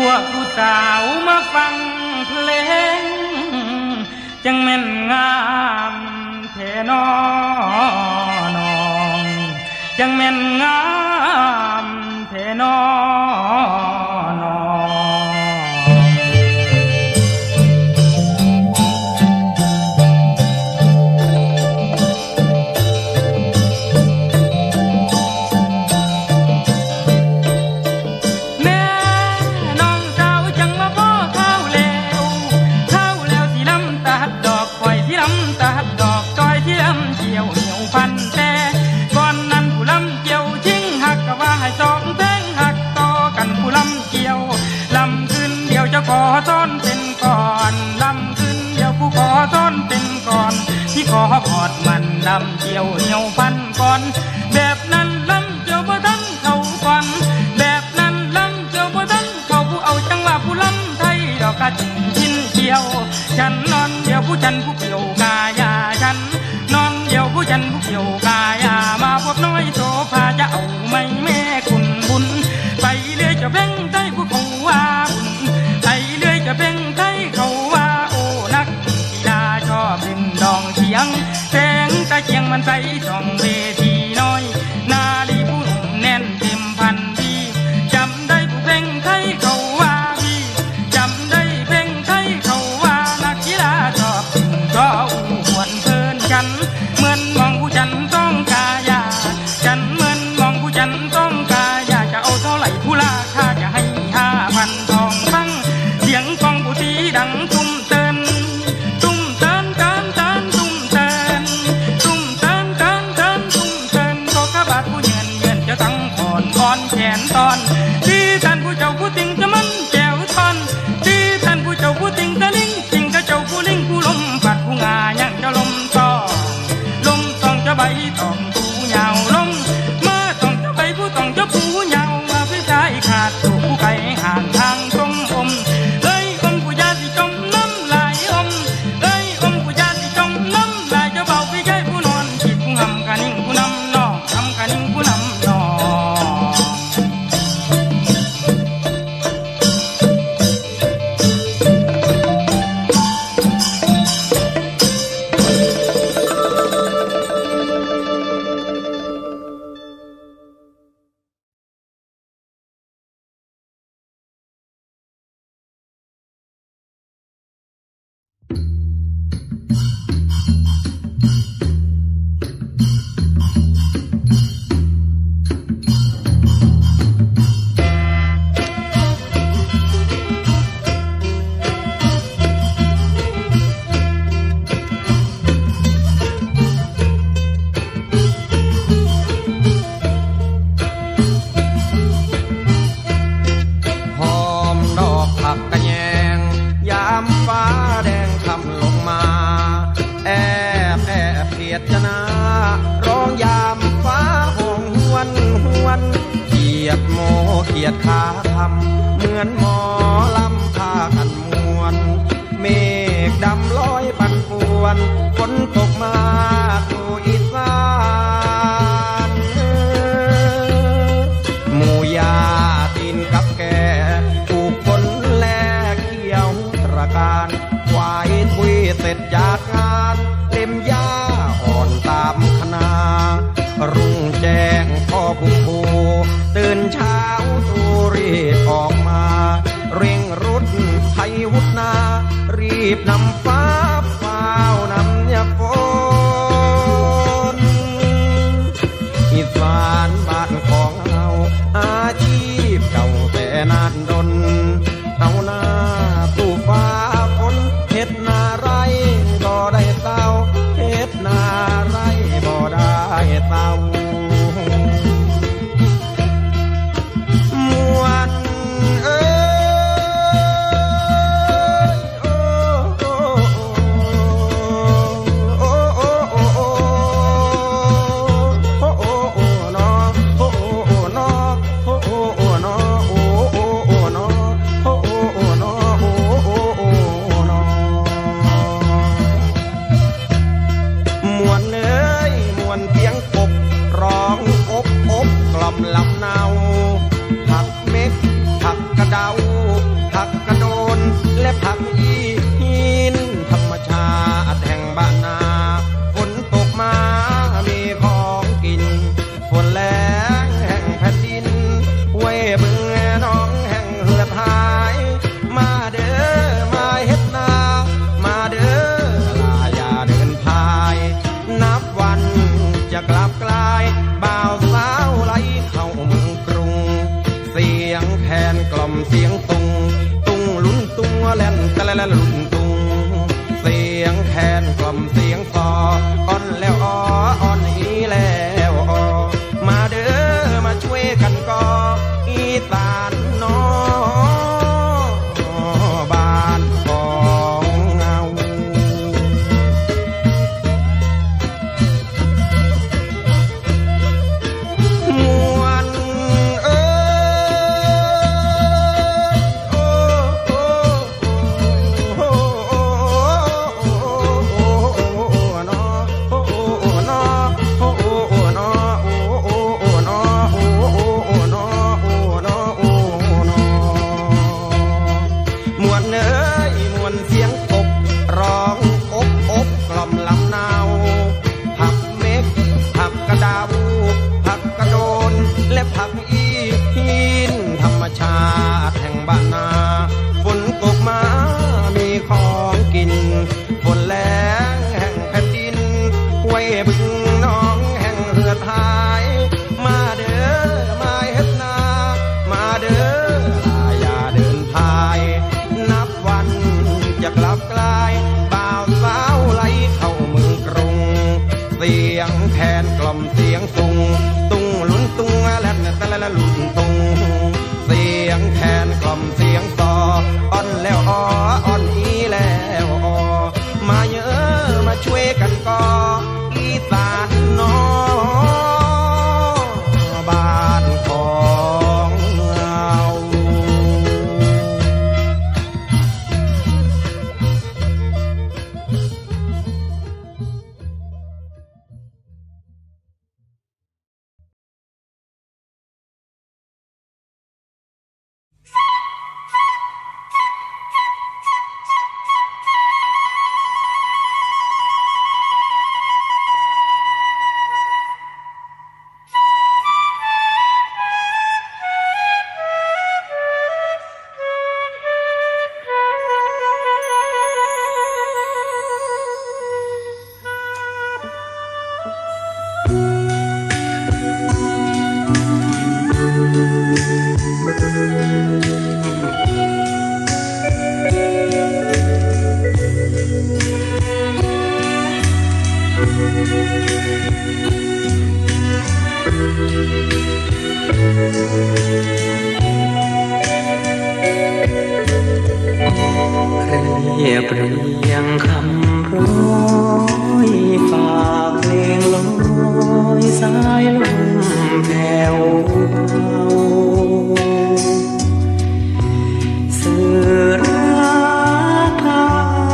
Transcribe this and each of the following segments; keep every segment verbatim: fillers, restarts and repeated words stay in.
วกผู้สาวมาฟังเพลงจังแม่นงามแท้น้องจังแม่นงามแท้น้องขอซ้อนเป็นก่อนลำขึ้นเดี๋ยวผู้ขอซ้อนเป็นก่อนที่ขอกอดมันลำเกี่ยวเหี่ยวพันก่อนแบบนั้นลำเกี่ยวบ่ทันเขาก่อนแบบนั้นลำเกี่ยวบ่ทันเขาผู้เอาจังว่าผู้ลำไทยดอกกระถิ่นชิ้นเกี่ยวฉันนอนเดี๋ยวผู้ฉันผู้เกี่ยวกายาฉันนอนเดี๋ยวผู้ฉันผู้เกี่ยวกายามาพบน้อยโสภาจะเอาไม่แม่คุณบุญไปเรื่อยจะเพ่งได้ผู้เขาว่าบุญจะเป็นไทยเขาว่าโอ้นักกีฬาชอบเล่นดองเสียงแสงตะเกียงมันใสส่องเวทีน้อยนาลีผู้หนุ่มแน่นเต็มพันดีจำได้ผู้เพลงไทยเขาว่าพี่จำได้เพลงไทยเขาว่านักกีฬาชอบเล่นก็อู้หวนเพลินฉันเหมือนมองผู้ฉันต้องกายาฉันเหมือนมองผู้ฉันต้องกายาจะเอาเท่าไหร่ผู้ราคาจะให้ห้าพันทองทั้งเสียงกองผู้ตีดังตุ้มเตือนตุ้มเตือนเตือนเตือนตุ้มเตือนตุ้มเตือนเตือนเตือนตุ้มเตือนก็กระบาดผู้เยือนเยือนจะตั้งคอนคอนแขนตอนที่ท่านผู้เจ้าผู้ติงจะมันแจวทอนที่ท่านผู้เจ้าผู้ติงตะลิงติงกระเจ้าผู้ลิงผู้ลมปัดผู้งายังจะลมตองลมตองจะใบตองผู้ยาวลมมาตองจะใบผู้ตองจะผู้ยาวมาพิชายขาดถูกผู้ไก่ห่างทางตรงอมเกียรติขาทำเหมือนหมอลำพากันมวนเมฆดำลอยปั่นป่วนฝนตกมาสู่อีสานหมู่ยาตีนกับแก่ถูกฝนแลกเขียวตระการควายทุยเสร็จจากงานเต็มหญ้าอ่อนตามคณารุ่งแจ้งพ่อบุญภูตื่นเช้าตูรีบออกมาเร่งรุดไทยวุฒนารีบนำฟ้าเฝ้านำยาฝนอีสานบ้านของเราอาชีพเก่าแต่นานดนเอาหน้าตู้ฟ้าฝนเฮ็ดนาไรก็ได้เศร้าเฮ็ดนาไรบ่ได้เศร้ามวนเอ้ยโอ้โอ้โอ้โอ้โอ้โอ้โอ้โอ้โอ้นอโอ้โอ้โอ้นอโอ้โอ้โอ้นอโอ้โอ้โอ้นอโอ้โอ้โอ้นอโอ้โอ้โอ้นอมวนเอ้ยมวนเสียงกบร้องอบอบกล่อมลำเนาผักเม็ดผักกระเดาบึงน้องแห่งเหือดหายมาเด้อมาเฮ็ดนามาเด้อลาอย่าเดินพายนับวันจะกลับกลายบ่าวสาวไหลเข้าเมืองกรุงเสียงแคนกล่อมเสียงตุงตุงลุ้นตุงแล่นตะละละลุ้นตุงเสียงแคนกล่อมเสียงฟออ่อนแล้วอ้ออ่อนอีแล้วอ้อมาเด้อมาช่วยกันก่ออีสานน้อบ้านของเงามวนเอ้ยโอ้โอ้โอ้โอ้โอ้นอโอ้โอ้นอโอ้โอ้นอโอ้โอ้นอโอ้โอ้นอโอ้นอโอ้นอมวนเอ้ยมวนเสียงกบร้องอบอบกล่อมลำนาวผักเม็กผักกระดาวผักกระโดนและผักอีหินธรรมชาติแห่งบ้านนาฝนตกมามีของกินฝนแล้งแห่งแผ่นดินห้วยบึงน้องแห่งเหือดหายมาเด้อมาเฮ็ดนามาเด้อลาอย่าเดินพายนับวันจะกลับกลายบ่าวสาวไหลเข้าเมืองกรุงเสียงแคนกล่อมเสียงตุงตุงลุ้นตุงแล่นตะละละลุ้นตุงเสียงแคนกล่อมเสียงซออ่อนแล้วอ้ออ่อนอีแล้วอ้อมาเยอะมาช่วยกันก่ออีสานน้อบ้านของเราเรียบเรียงคำร้อยฝากเพลงลอยสายลมแผ่วเบาสื่อรักเขา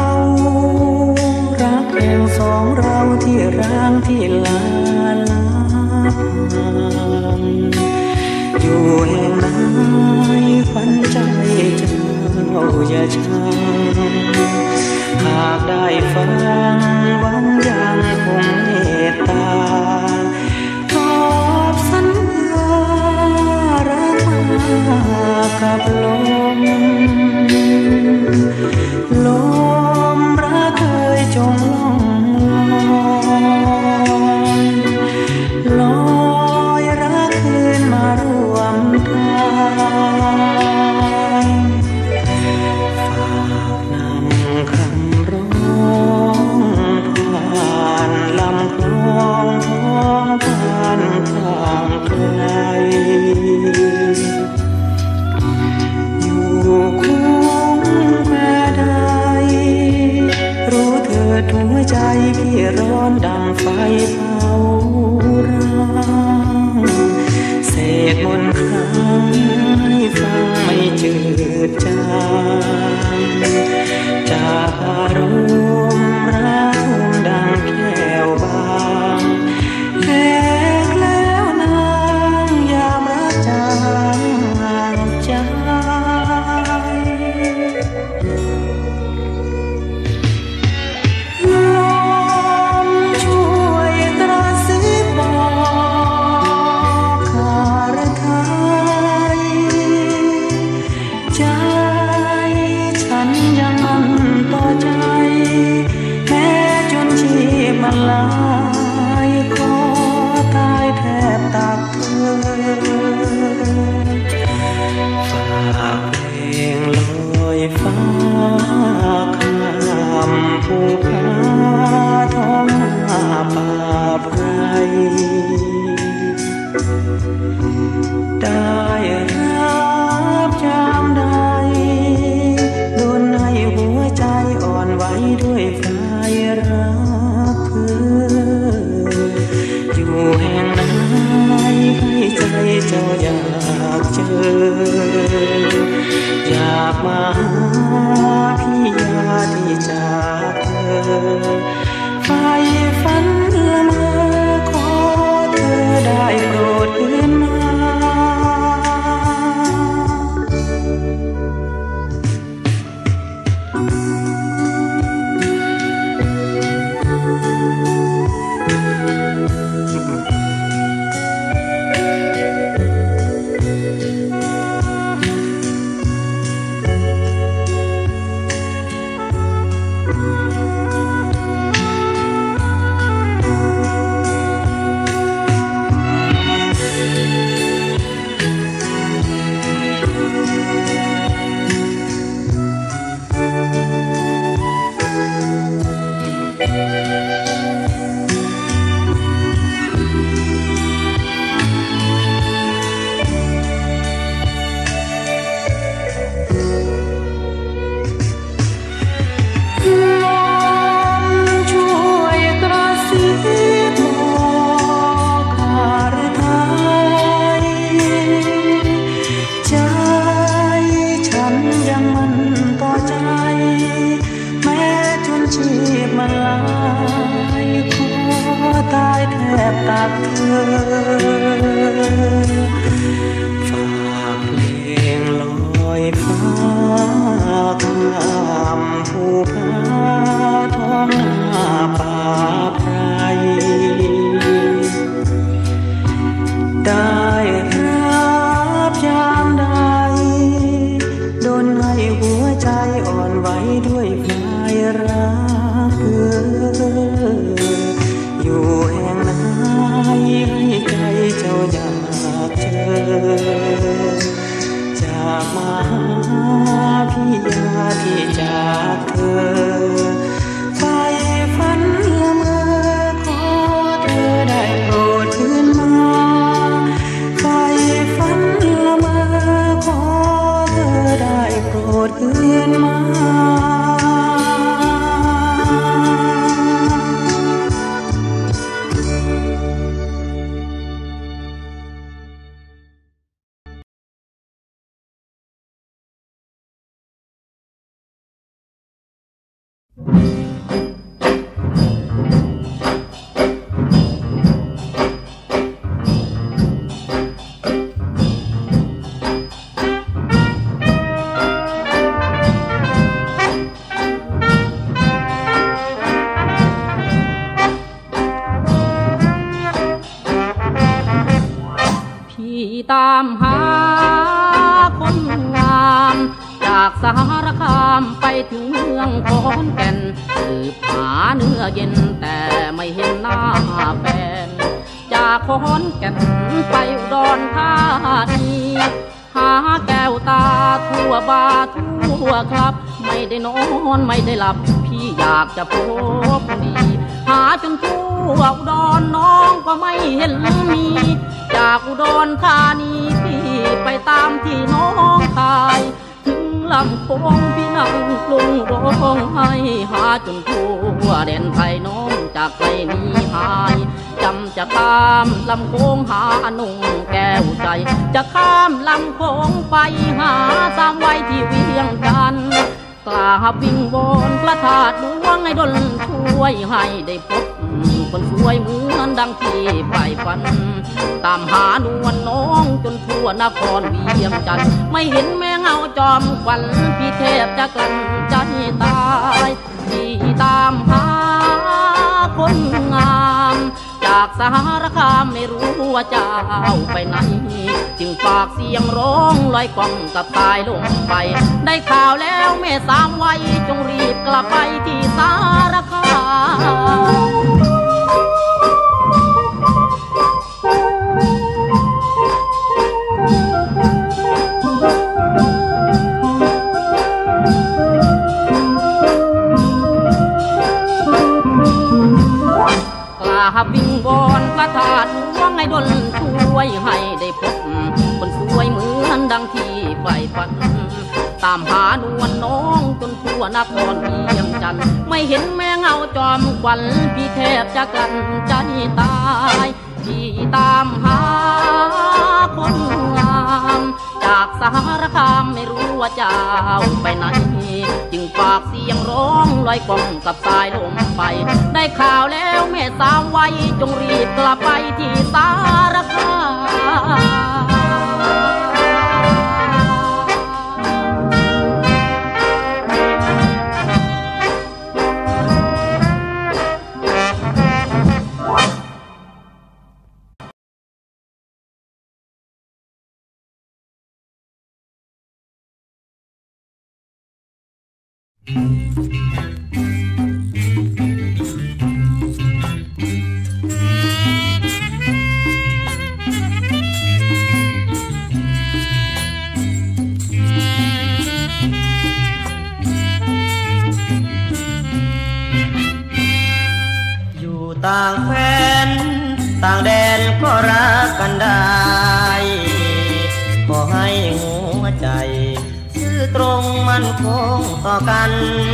รักแห่งสองเราที่ร้างที่ลาลางอยู่แห่งไหนฝันใจเจ้าอย่าช้าหากได้ฟังหวังยังคงเมตตาตอบสัญญารักมากับลมลมรักเคยจงล่องลอยรักคืนมารวมกันคำร้องผ่านลำคลองท้องผ่านทางไกลอยู่คุ้งแม่ใดรู้เถิดหัวใจพี่ร้อนดังไฟเผาร้างเศษมนต์ครั้งให้ฟังไม่จืดจางจากอารมณ์รักดังแก้วบางแหลกแล้วนางออยากมาหาพี่ยาที่จากเธอไฟฝันละเมอขอเธอได้โปรดเอื้อนมาตักเธอฝากเพลงลอยฟ้าข้ามภูผาท้องนาป่าไพรได้รับยามใดดลให้หัวใจอ่อนไหวด้วยพลายรักเธออยู่แห่งไหนให้ใจเจ้าอยากเจอจากมาหาพี่ยาที่จากเธอไฟฝันละเมอขอเธอได้โปรดคืนมาไฟฝันละเมอขอเธอได้โปรดคืนมาตามหาคนงามจากสารคามไปถึงเมืองขอนแก่นสืบหาเนื้อเย็นแต่ไม่เห็นหน้าแฟนจากขอนแก่นไปอุดรธานีหาแก้วตาทั่วบาทั่วครับไม่ได้นอนไม่ได้หลับพี่อยากจะพบดีหาจนทั่วอุดรน้องก็ไม่เห็นมีจากอุดรธานีพี่ไปตามที่น้องตายถึงลำโพงพี่นั่งกลุ้งร้องไห้หาจนทั่วแดนไทยน้องจากไกลนี้หายจำจะข้ามลำโพงหานุ่งแก้วใจจะข้ามลำโพงไปหาสามไว้ที่เวียงจันทร์กราบวิงวอนพระธาตุหลวงให้ดลช่วยให้ได้พบคนสวยเหมือนดังที่ใฝ่ฝันตามหานวลน้องจนทั่วนครเวียงจันทร์ไม่เห็นแม่เงาจอมขวัญพี่เทพจะกลั่นใจตายพี่ตามหาคนงามจากสารคามไม่รู้ว่าเจ้าไปไหนจึงฝากเสียงร้องลอยกล่องกับตายลงไปได้ข่าวแล้วแม่สามวัยจงรีบกลับไปที่สารคามวิงวอนพระธาตุหลวงให้ดลช่วยให้ได้พบคนสวยเหมือนดังที่ใฝ่ฝันตามหานวลน้องจนทั่วนครเวียงจันทร์ไม่เห็นแม่เงาจอมขวัญพี่แทบจะกลั้นใจตายพี่ตามหาคนงามจากสารคามไม่รู้ว่าเจ้าไปไหนจึงฝากเสียงร้องลอยกล่องกับสายลมไปได้ข่าวแล้วแม่สาวไว้จงรีบกลับไปที่สารคามต่างแฟนต่างแดนก็รักกันได้ขอให้หัวใจซื่อตรงมั่นคงต่อกัน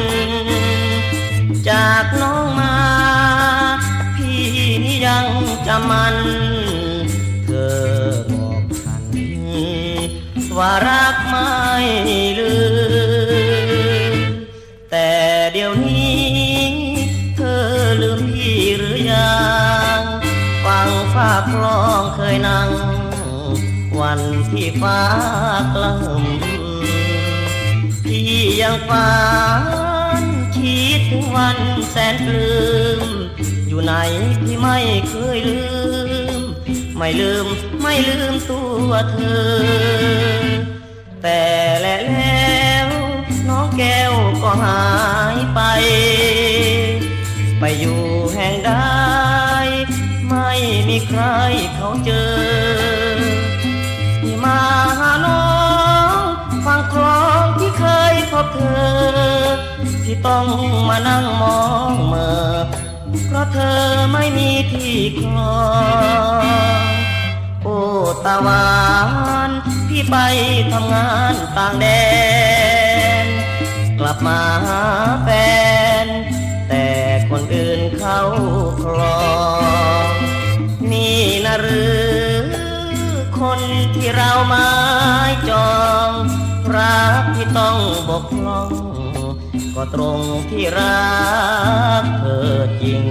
จากน้องมาพี่นี่ยังจำมันเธอบอกฉันว่ารักไม่ลืมแต่เดี๋ยวนี้เธอลืมพี่หรือยังฟังฟ้าคลองเคยนั่งวันที่ฟ้ากระหึ่มพี่ยังฝันคิดถึงวันแสนปลื้มอยู่ไหนพี่ไม่เคยลืมไม่ลืมไม่ลืมตัวเธอแต่แล้วน้องแก้วก็หายไปไปอยู่แห่งใดไม่มีใครเขาเจอที่มาหาน้องฟังคลองที่เคยพบเธอที่ต้องมานั่งมองเมื่อเพราะเธอไม่มีที่คลองโอ้ตะวันพี่ไปทำงานต่างแดนกลับมาหาแฟนแต่คนอื่นเขาครองนี่นะหรือคนที่เราหมายจองรักที่ต้องบกพร่องก็ตรงที่รักเธอจริง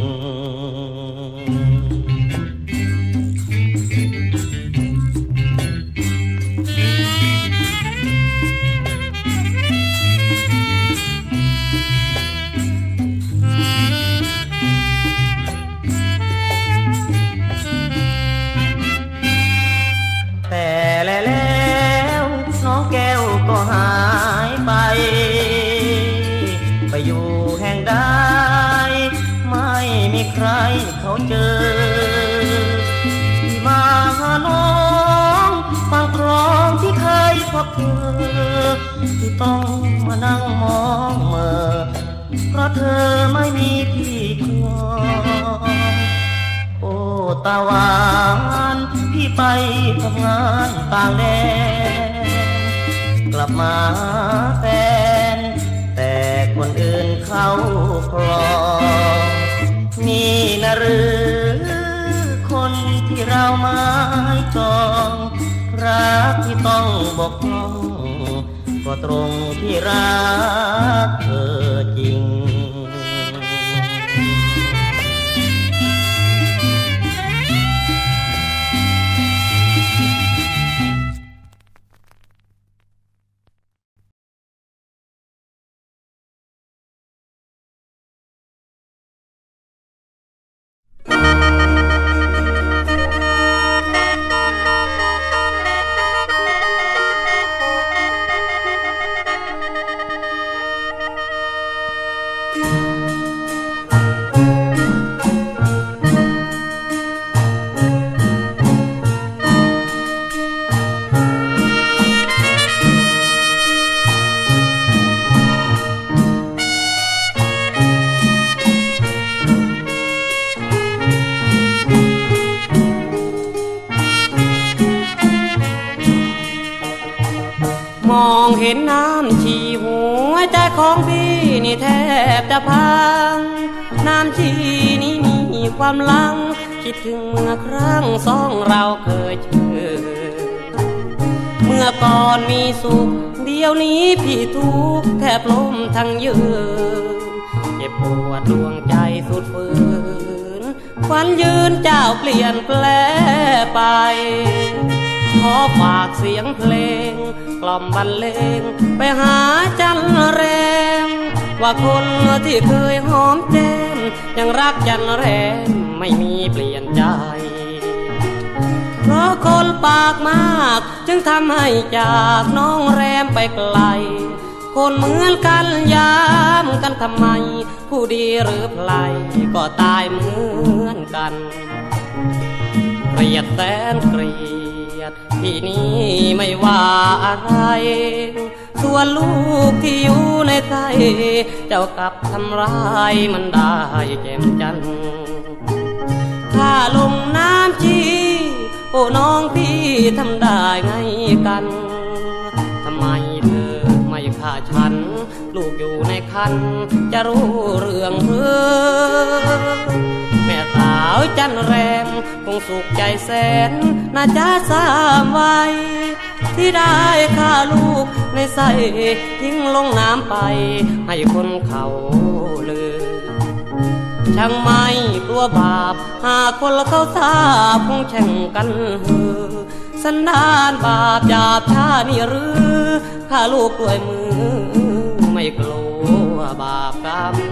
หายไปไปอยู่แห่งใดไม่มีใครเขาเจอที่มาหาน้องฟังคลองที่เคยพบเธอที่ต้องมานั่งมองเมื่อเพราะเธอไม่มีที่คลองโอ้ตะวันพี่ไปทำงานต่างแดนกลับมาแฟนแต่คนอื่นเขาครองนี่นะหรือคนที่เราหมายจองรักที่ต้องบกพร่องก็ตรงที่รักเธอจริงมองเห็นน้ำชีหัวใจของพี่นี่แทบจะพังน้ำชีนี้มีความลังคิดถึงเมื่อครั้งสองเราเคยเจอเมื่อก่อนมีสุขเดี๋ยวนี้พี่ทุกข์แทบล้มทั้งยืนเจ็บปวดดวงใจสุดฝืนควันยืนเจ้าเปลี่ยนแปลไปขอฝากเสียงเพลงกล่อมบรรเลงไปหาจันแรมว่าคนที่เคยหอมแก้มยังรักจันแรมไม่มีเปลี่ยนใจเพราะคนปากมากจึงทำให้จากน้องแรมไปไกลคนเหมือนกันยามกันทำไมผู้ดีหรือไพลก็ตายเหมือนกันเกลียดแสนเกลียดที่นี่ไม่ว่าอะไรส่วนลูกที่อยู่ในใจเจ้ากลับทำร้ายมันได้แจ่มจันทร์ถ้าลงน้ำชีโอ้น้องพี่ทำได้ไงกันทำไมเธอไม่ฆ่าฉันลูกอยู่ในคันจะรู้เรื่องหรือแม่สาวจันแรมคงสุขใจแสนน่าจะสามไว้ที่ได้ฆ่าลูกในไส้ทิ้งลงน้ำไปให้คนเขาลือช่างไม่กลัวบาปหากคนเขาทราบคงแข่งกันหือสันดานบาปหยาบช้านี่หรือฆ่าลูกด้วยมือไม่กลัวบาปกรรม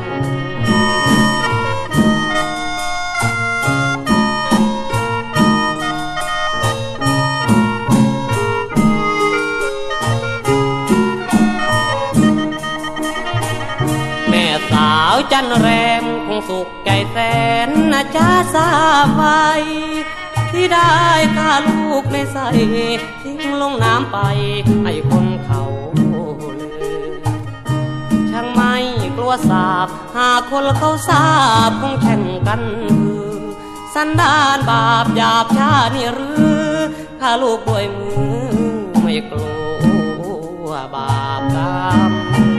สาวจันแรมคงสุขใจแสนน่าจะทราบไว้ที่ได้ฆ่าลูกในไส้ทิ้งลงน้ำไปให้คนเขาเลยช่างไม่กลัวสาบหากคนเขาทราบคงแข่งกันสันดานบาปหยาบช้านี่หรือฆ่าลูกด้วยมือไม่กลัวบาปกรรม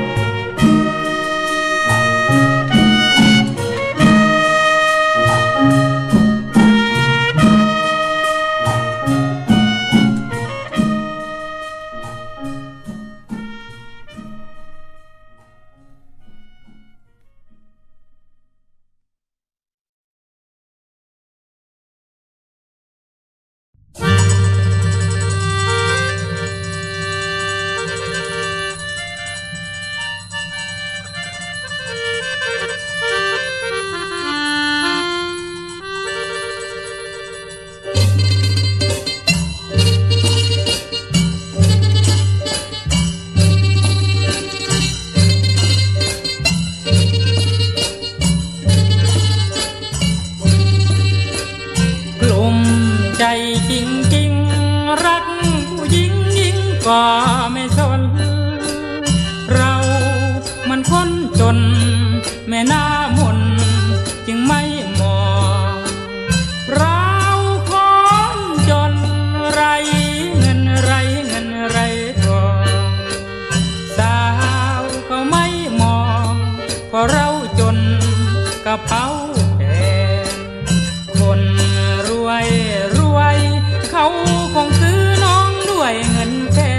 ก็ไม่สนเรามันคนจนแม่หน้ามนจึงไม่มองเราคนจนไรเงินไรเงินไรทองสาวก็ไม่มองเพราะเราจนกระเป๋าแพงคนรวยรวยเขาคงซื้อน้องด้วยเงิน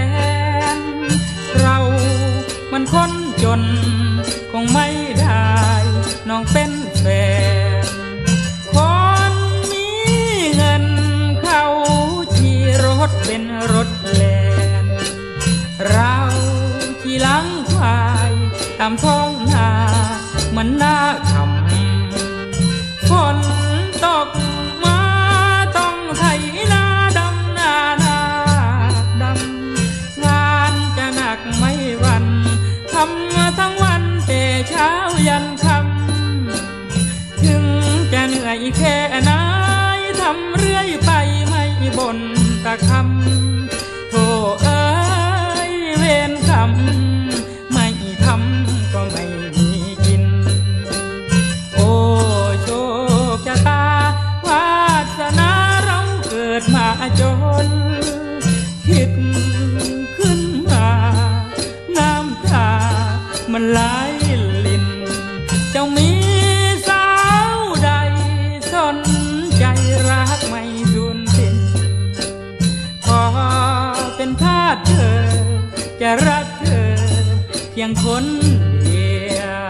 เรามันคนจนคงไม่ได้น้องเป็นแฟนคนมีเงินเขาขี่รถเป็นรถแลนเราขี่หลังควายตามท้องนามันน่าขำฝนตกมาต้องไถนาดำนานาดำงานจะหนักไม่วันทำมาทั้งวันแต่เช้ายันค่ำถึงจะเหนื่อยแค่ไหนทำเรื่อยไปไม่บ่นตะคำโธ่เอ้ยเวรกรรมไม่ทำก็ไม่มีกินโอ้โชคชะตาวาสนาเราเกิดมาจนคิดขึ้นมาน้ำตามันไหลลินเจ้ามีสาวใดสนใจจะรักเธอเพียงคนเดียว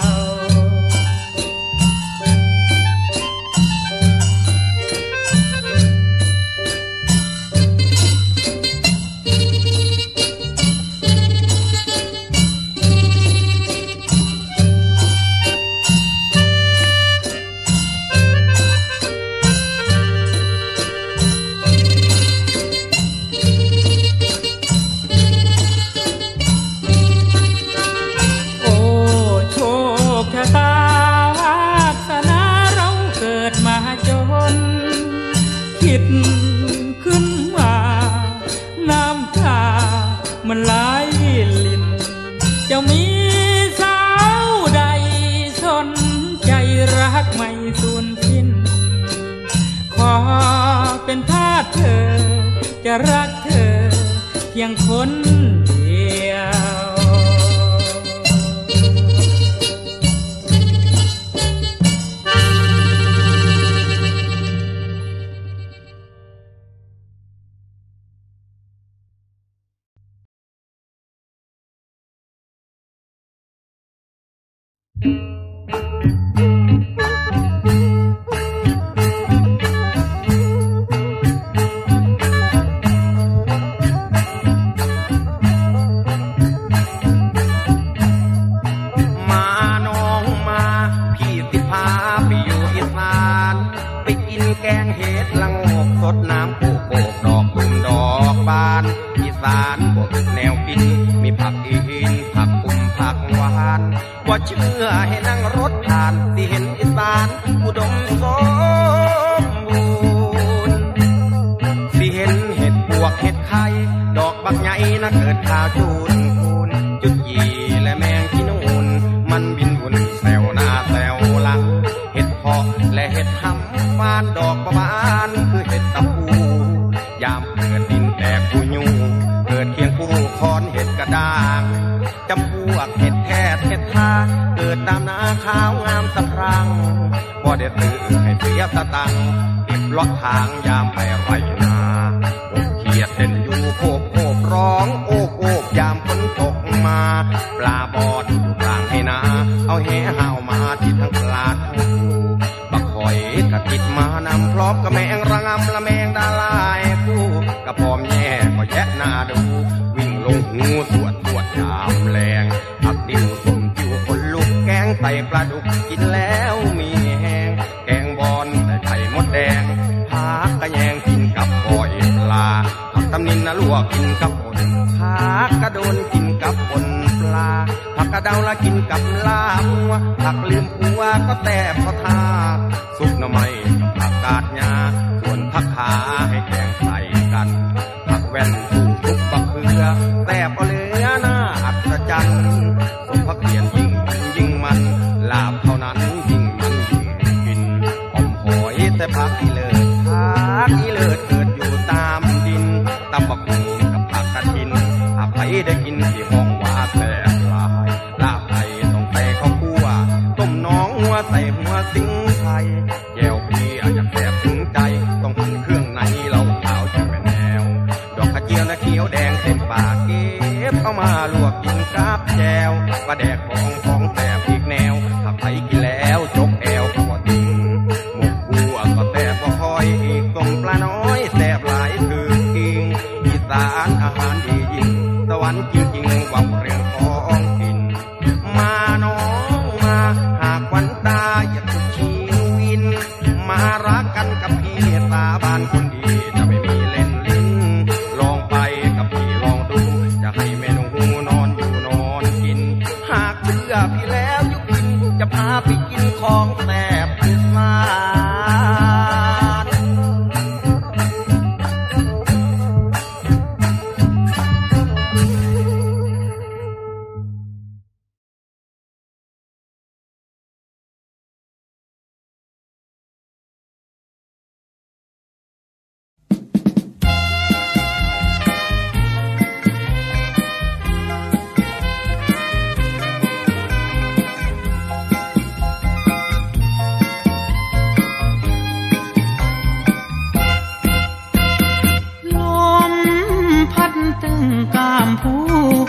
ขึ้นมาน้ำตามันไหลลิ่นจะมีสาวใดสนใจรักไม่สูญสิ้นขอเป็นทาสเธอจะรักเธอเพียงคนเดียวว่าเชื่อให้นั่งรถผ่านที่เห็นอีสานอุดมสมบูรณ์ที่เห็นเห็ดปวกเห็ดไข่ดอกบักใหญ่น่ะเกิดข่าวจูนคูนจุดยีและแมงขี้นูนมันบินวนแซวหน้าแซวหลังเห็ดเพาะและเห็ดหำบานดอกประบานคือเห็ดตะปูยามเกิดดินแตกผู้ยูเกิดเคียงผู้คอนเห็ดกระด้างจำพวกเห็ดแท้เห็ดท่าเกิดตามนาขาวงามสะพรังพอได้ตื่นให้เสียสตังเก็บลอดทางยามไปไรนาโอบเขียดเด่นอยู่โคบโคบร้องโอบโอบยามฝนตกมาปลาบอดอยู่กลางให้นาเอาแห่ห่าวมาที่ทั้งปลาทั้งปูบักหอยกระติดมานำพร้อมกระแมงระงำละแมงดาลายคู่กระพอมแย่ก็แยะหน้าดูวิ่งลงหูสวดสวดยามแรงผักดิวสมจิวคนลุกแกงใส่ปลาดุกกินแล้วมีแห้งแกงบอนใส่ไข่มดแดงผักกระแยงกินกับก้อยปลาผักตำนินนะลวกกินกับป่นผักกระโดนกินกับป่นปลาผักกระเดาละกินกับลาบัวผักลืมผัวก็แตบก็ทาซุปหน่อไม้กับผักกาดหญ้าส่วนผักขาให้แกงใส่กันผักแว่นผูกทุกบักเขือแต่พอเหลือหน้าอัศจรรย์สมพักเขียนยิ่งยิ่งมันลาบเท่านั้นยิ่งมันยิ่งกินหอมหอยแต่ผักอีเลิศผักอีเลิศเกิดอยู่ตามดินตำบักหุ่งกับผักกระถินถ้าใครได้กินที่ห้องว่าแต่ลายลาบไทยต้องใส่ข้าวคั่วต้มน้องหัวใส่หัวสิงไทยแก้วพี่อาจจะแสบถึงใจต้องหั่นเครื่องในเราขาวจะเป็นแนวดอกกระเจียวและเขียวแดงเต็มปากเก็บเอามาลวกกินกับแจวปลาแดกของของแสบอีกแนวถ้าใครกินแล้วจกแอวก็ติงหมกบัวก็แสบก็คอยอีกต้มปลาน้อยแสบหลายคือกิงอีสานอาหารดียิ่งสวรรค์จริงๆว่าเรื่องของกินมาน้องมาหากวันตาอยากจะชีวินมารักกันกับพี่สาบานคนดีจะไม่มีเล่นลิ้นลองไปกับพี่ลองดูจะให้แม่นหูนอนอยู่นอนกินหากเชื่อพี่แล้วยุกินจะพาไปกินของแซ่บพิศาจ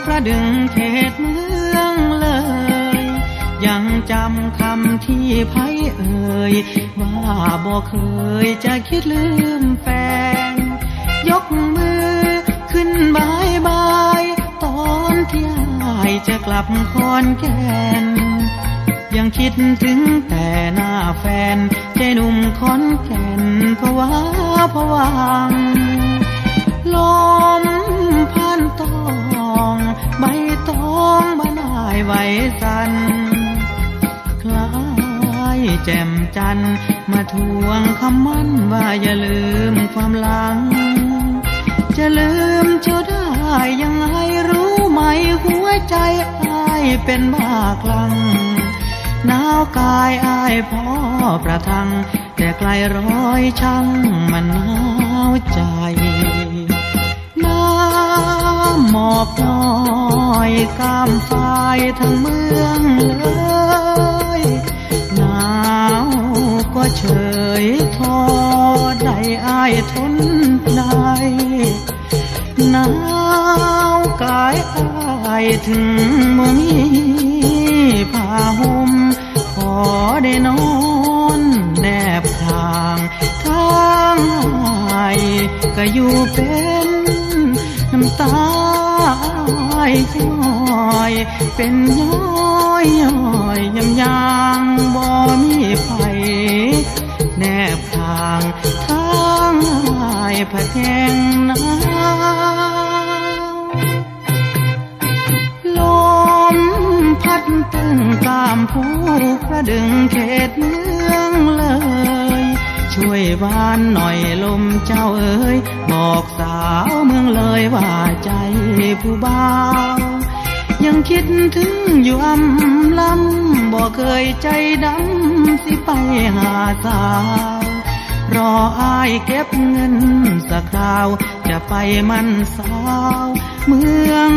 กระดึงเขตเมืองเลยยังจำคำที่ไพ่เอ่ยว่าบ่เคยจะคิดลืมแฟนยกมือขึ้นบายบายตอนที่อายจะกลับคอนแก่นยังคิดถึงแต่หน้าแฟนใจหนุ่มคอนแก่นเพราะว่าเพราะวังลมพันตองใบตองบ้านอายไหวสั่นคล้ายแจ่มจันทร์มาทวงคำมั่นว่าอย่าลืมความหลังจะลืมเจ้าได้ยังไงรู้ไหมหัวใจอายเป็นบ้าคลั่งหนาวกายอายพอประทังแต่ไกลร้อยช่างมันหนาวใจน้ำหมอกน้อยข้ามฟ้ายทั้งเมืองเลยหนาวก็เฉยทอได้อายทนได้หนาวกายอายถึงบ่มีผ้าห่มขอได้นอนแนบข้างทางอายก็อยู่เป็นน้ำตาอายย้อยเป็นย้อยย้อยยำยางบ่มีไผแนบข้างทางอายผะแห้งหนาวลมพัดตึงตามผู้กระดึงเขตเมืองเลยช่วยวานหน่อยลมเจ้าเอ๋ยบอกสาวเมืองเลยว่าใจผู้บ่าวยังคิดถึงอยู่อำลำบ่เคยใจดำสิไปหาสาวรออายเก็บเงินสักคราวจะไปมันสาวเมือง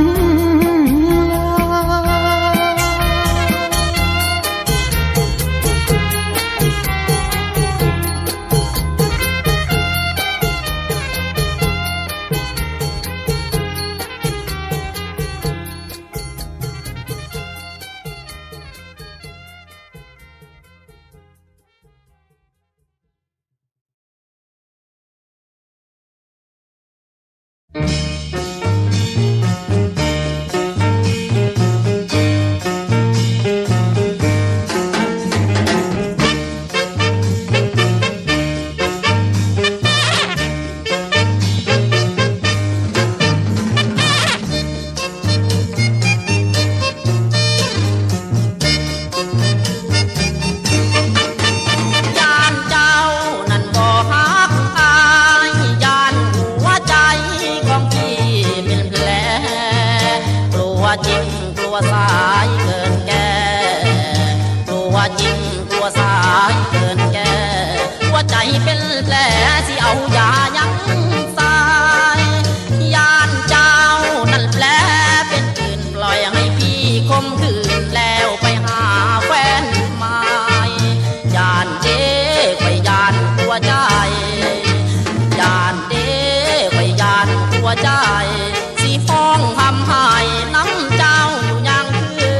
สิฟ้องทำให้น้ำเจ้าอยู่อย่างคื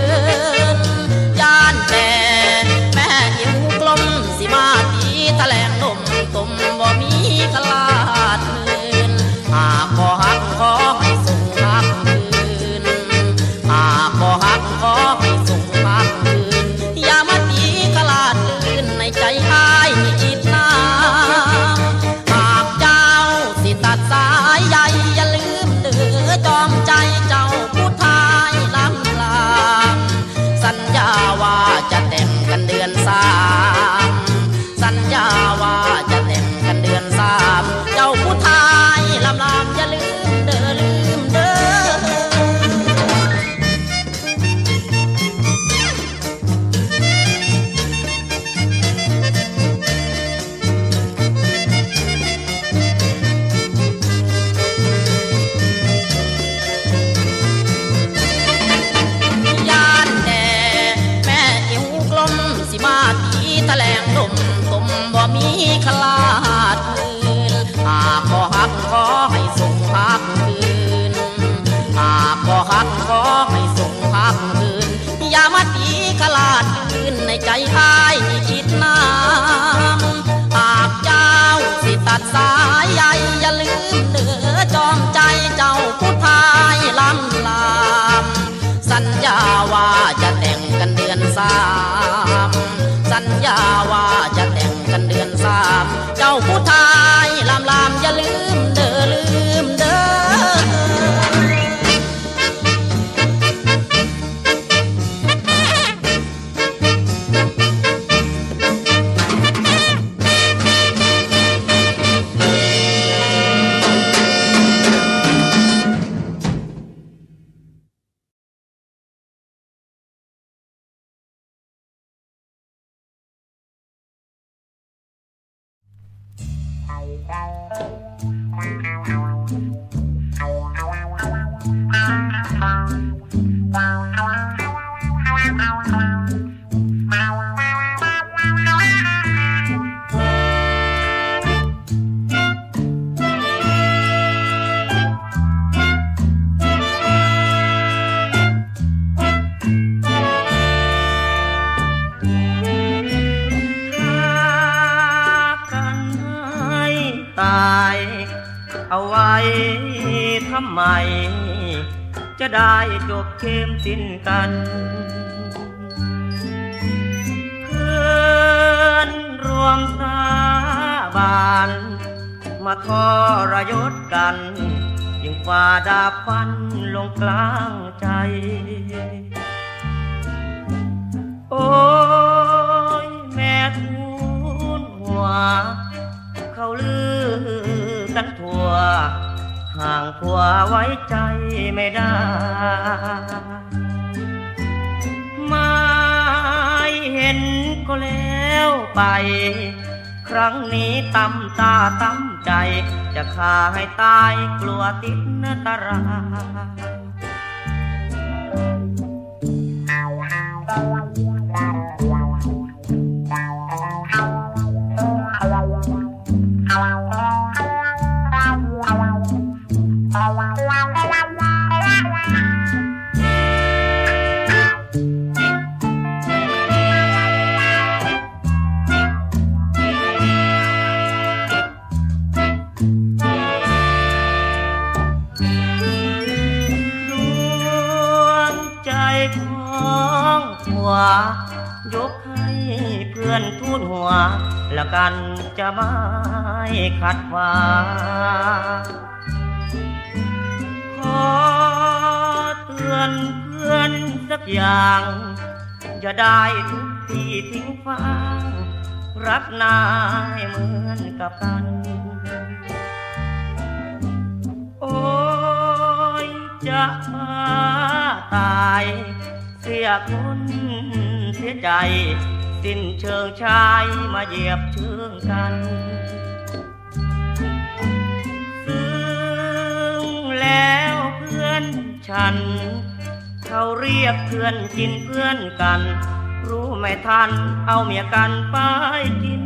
ากคืนอย่ามาตีขลาดคืนในใจอายคิดน้ำหากเจ้าสิตัดสายใยอย่าลืมเด้อจอมใจเจ้าผู้ชายล้ำลามสัญญาว่าจะแต่งกันเดือนสามสัญญาว่าจะแต่งกันเดือนสามเจ้าผู้ชายลำลามอย่าลืมเด้อลืมเด้อเอาไว้ทำไมจะได้จบเกมสิ้นกันเพื่อนรวมสาบานมาทรยศกันยิ่งฝ่าดาบฟันลงกลางใจโอ้ยแม่ทูลหัวเขาลือกันทั่วห่างผัวไว้ใจไม่ได้ไม่เห็นก็แล้วไปครั้งนี้ตำตาตำใจจะฆ่าให้ตายกลัวติดอันตรายยกให้เพื่อนทูลหัวละกันจะไม่ขัดว่าขอเตือนเพื่อนสักอย่างอย่าได้ทุกทีทิ้งฟ้ารักนายเหมือนกับกันโอ้ยจะมาตายเสียคนเสียใจสิ้นเชิงชายมาเหยียบเชิงกันซึ่งแล้วเพื่อนฉันเขาเรียกเพื่อนกินเพื่อนกันรู้ไม่ทันเอาเมียกันไปกิน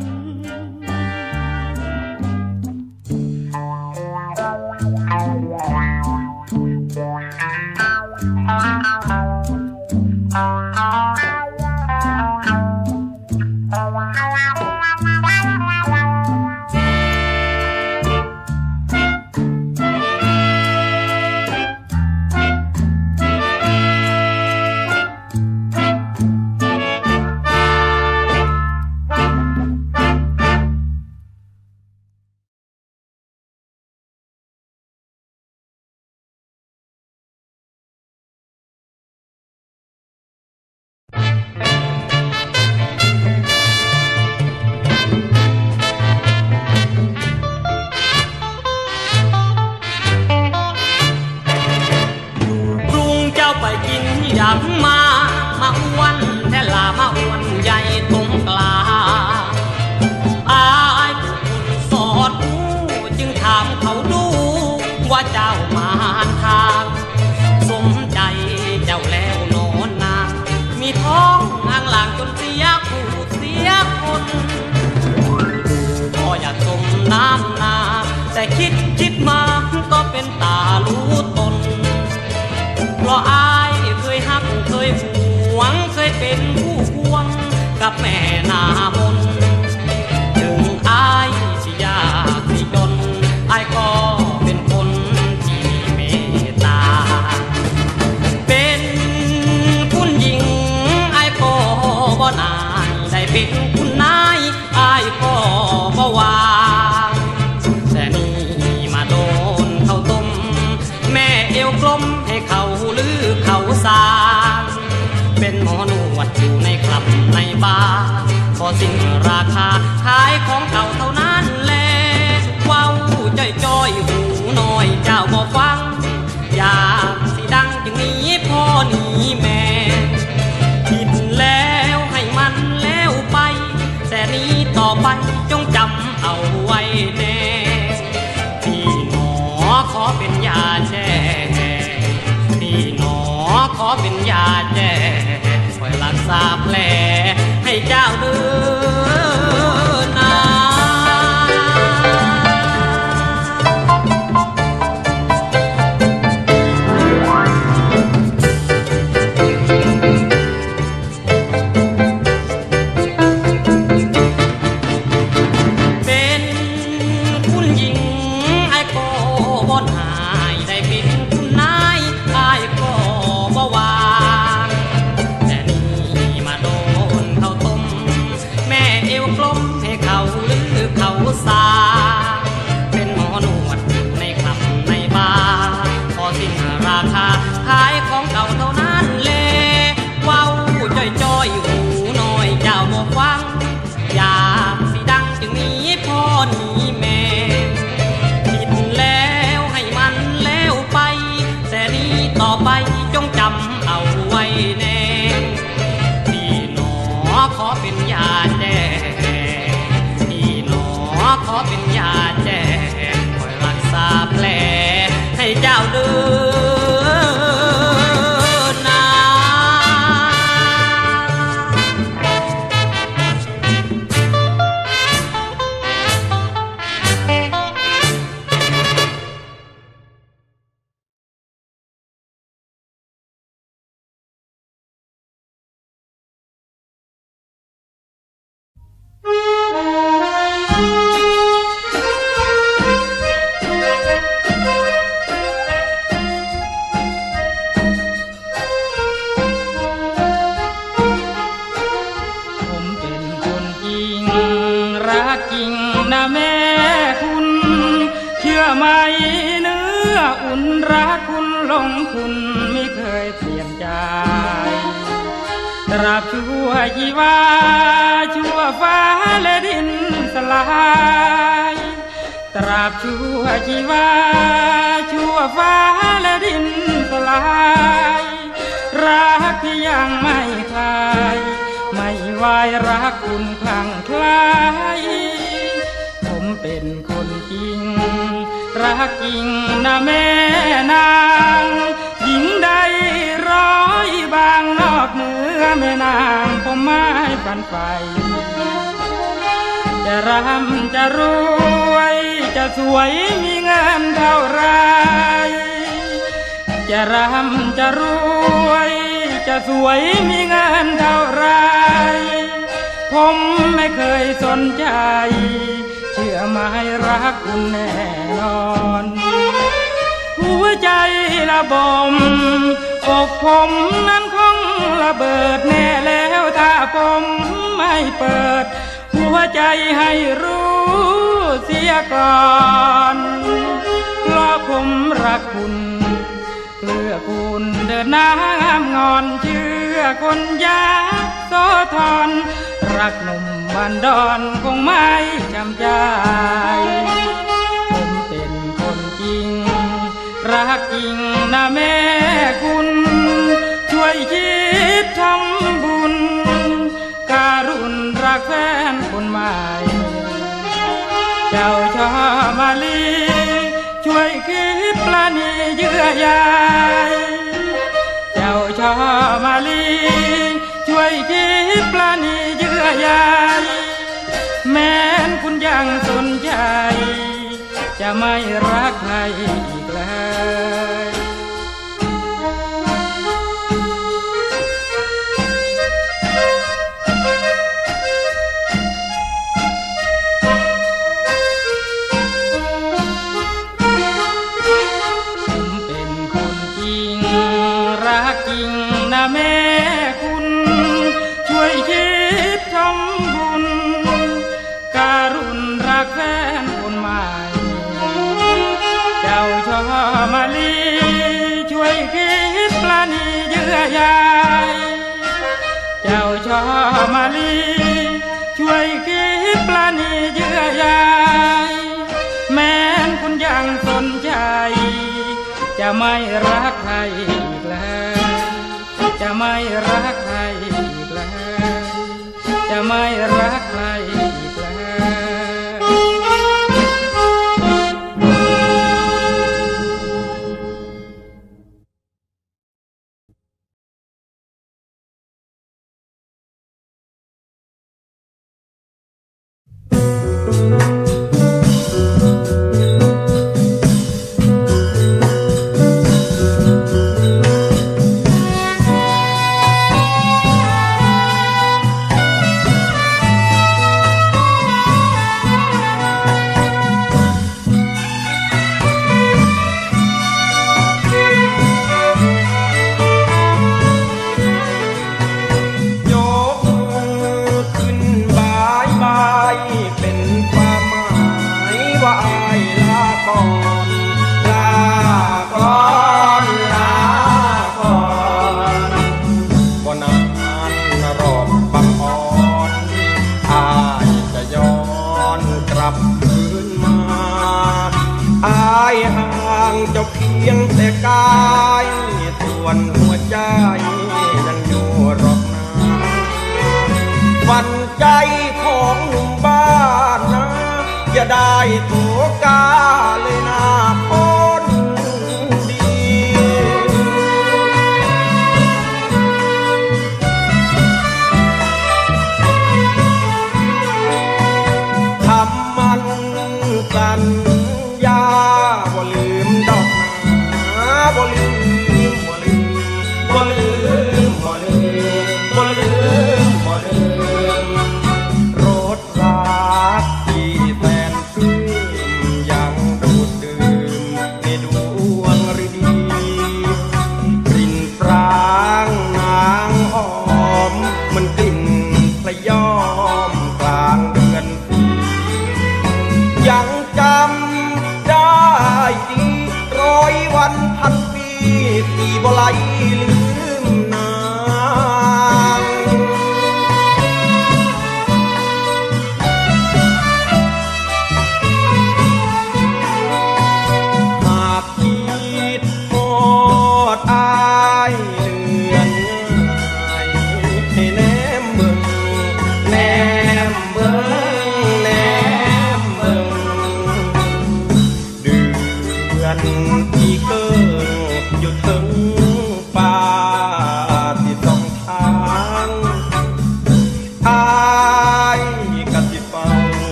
อยากมามาอ้วนแท่ลามาอ้วนใหญ่ตรงกลางอายสอดหูจึงถามเขาดูว่าเจ้ามาทางสมใจเจ้าแล้วนอนนางมีท้องอ่างหลังจนเสียผู้เสียคนก็อย่าจมน้ำนาแต่คิดคิดมาก็เป็นตารู้ตนเพราะอายเคยหักเคเป็นผู้ควงกับแม่นามนถึงอายสิยากสิจนอายก็เป็นคนที่เมตตาเป็นคุณหญิงอายก็บ่นายได้เป็นคุณนายอายก็บ่วางแต่นี่มาโดนเขาต้มแม่เอวกลมให้เขาลือเขาสางเป็นหมอนวดอยู่ในคลับในบาร์พอสิ้นราคาขายของเก่าเท่านั้นแลว้าวจ้อยจ้อยหูน้อยเจ้าบ่ฟังอยากสิดังจึงหนีพ่อหนีแม่ผิดแล้วให้มันแล้วไปแต่นี้ต่อไปจงจำเอาไว้แน่พี่หนอขอเป็นยาแช่พี่หนอขอเป็นยาแช่คอยรักษาแผลให้เจ้าเดินนาเป็นคุณหญิงไอ้ก็บ่นหายได้เป็นคุณนายไอ้ก็บ่วางแต่นี่มาโดนเขาต้มแม่เอวกลมให้เขาลือเขาสาเป็นหมอนวดอยู่ในคลับในบาร์พอสิ้นราคาขายของเก่าเท่านั้นแลว้าวจ้อยจ้อยหูน้อยเจ้าบ่ฟังอยากสิดังจึงหนีพ่อหนีแม่ผิดแล้วให้มันแล้วไปแต่นี้ต่อไปจงจำเอาไว้แน่พี่หนอขอเป็นยาแจ้พี่หนอขอเป็นยาแจ้คอยรักษาแผลให้เจ้าเดินนาคุณไม่เคยเปลี่ยนใจตราบชั่วชีวาชั่วฟ้าและดินสลายตราบชั่วชีวาชั่วฟ้าและดินสลายรักที่ยังไม่คลายไม่วายรักคุณคลั่งไคล้ผมเป็นคนจริงรักจริงนะแม่นางหญิงใดร้อยบางนอกเหนือแม่นางผมไม่ฝันไฟจะร่ำจะรวยจะสวยมีเงินเท่าไรจะร่ำจะรวยจะสวยมีเงินเท่าไรผมไม่เคยสนใจเชื่อไหมรักคุณแน่นอนหัวใจระบมอกผมนั้นคงระเบิดแน่แล้วถ้าผมไม่เปิดหัวใจให้รู้เสียก่อนเพราะผมรักคุณเพื่อคุณเดินน้ำงอนเชื่อคนยากโสธรรักหนุ่มบ้านดอนคงไม่จำใจผมเป็นคนจริงรักจริงนะแม่คุณช่วยคิดทำบุญการุณรักแฟนคนใหม่เจ้าชอมาลีช่วยคิดปลาณีเยื่อใยเจ้าชอมาลีช่วยคิดปลาณีเยื่อใยแม้นคุณยังสนใจจะไม่รักใครอีกเลยแม่คุณช่วยคิดทำบุญการุณรักแฟนคนใหม่เจ้าช่อมะลิช่วยคิดปลาณีเยื่อใยเจ้าช่อมะลิช่วยคิดปลาณีเยื่อใยแม้นคุณยังสนใจจะไม่รักใครอีกแล้วจะไม่รักใครอีกแล้วจะไม่รักใครอีกแล้ว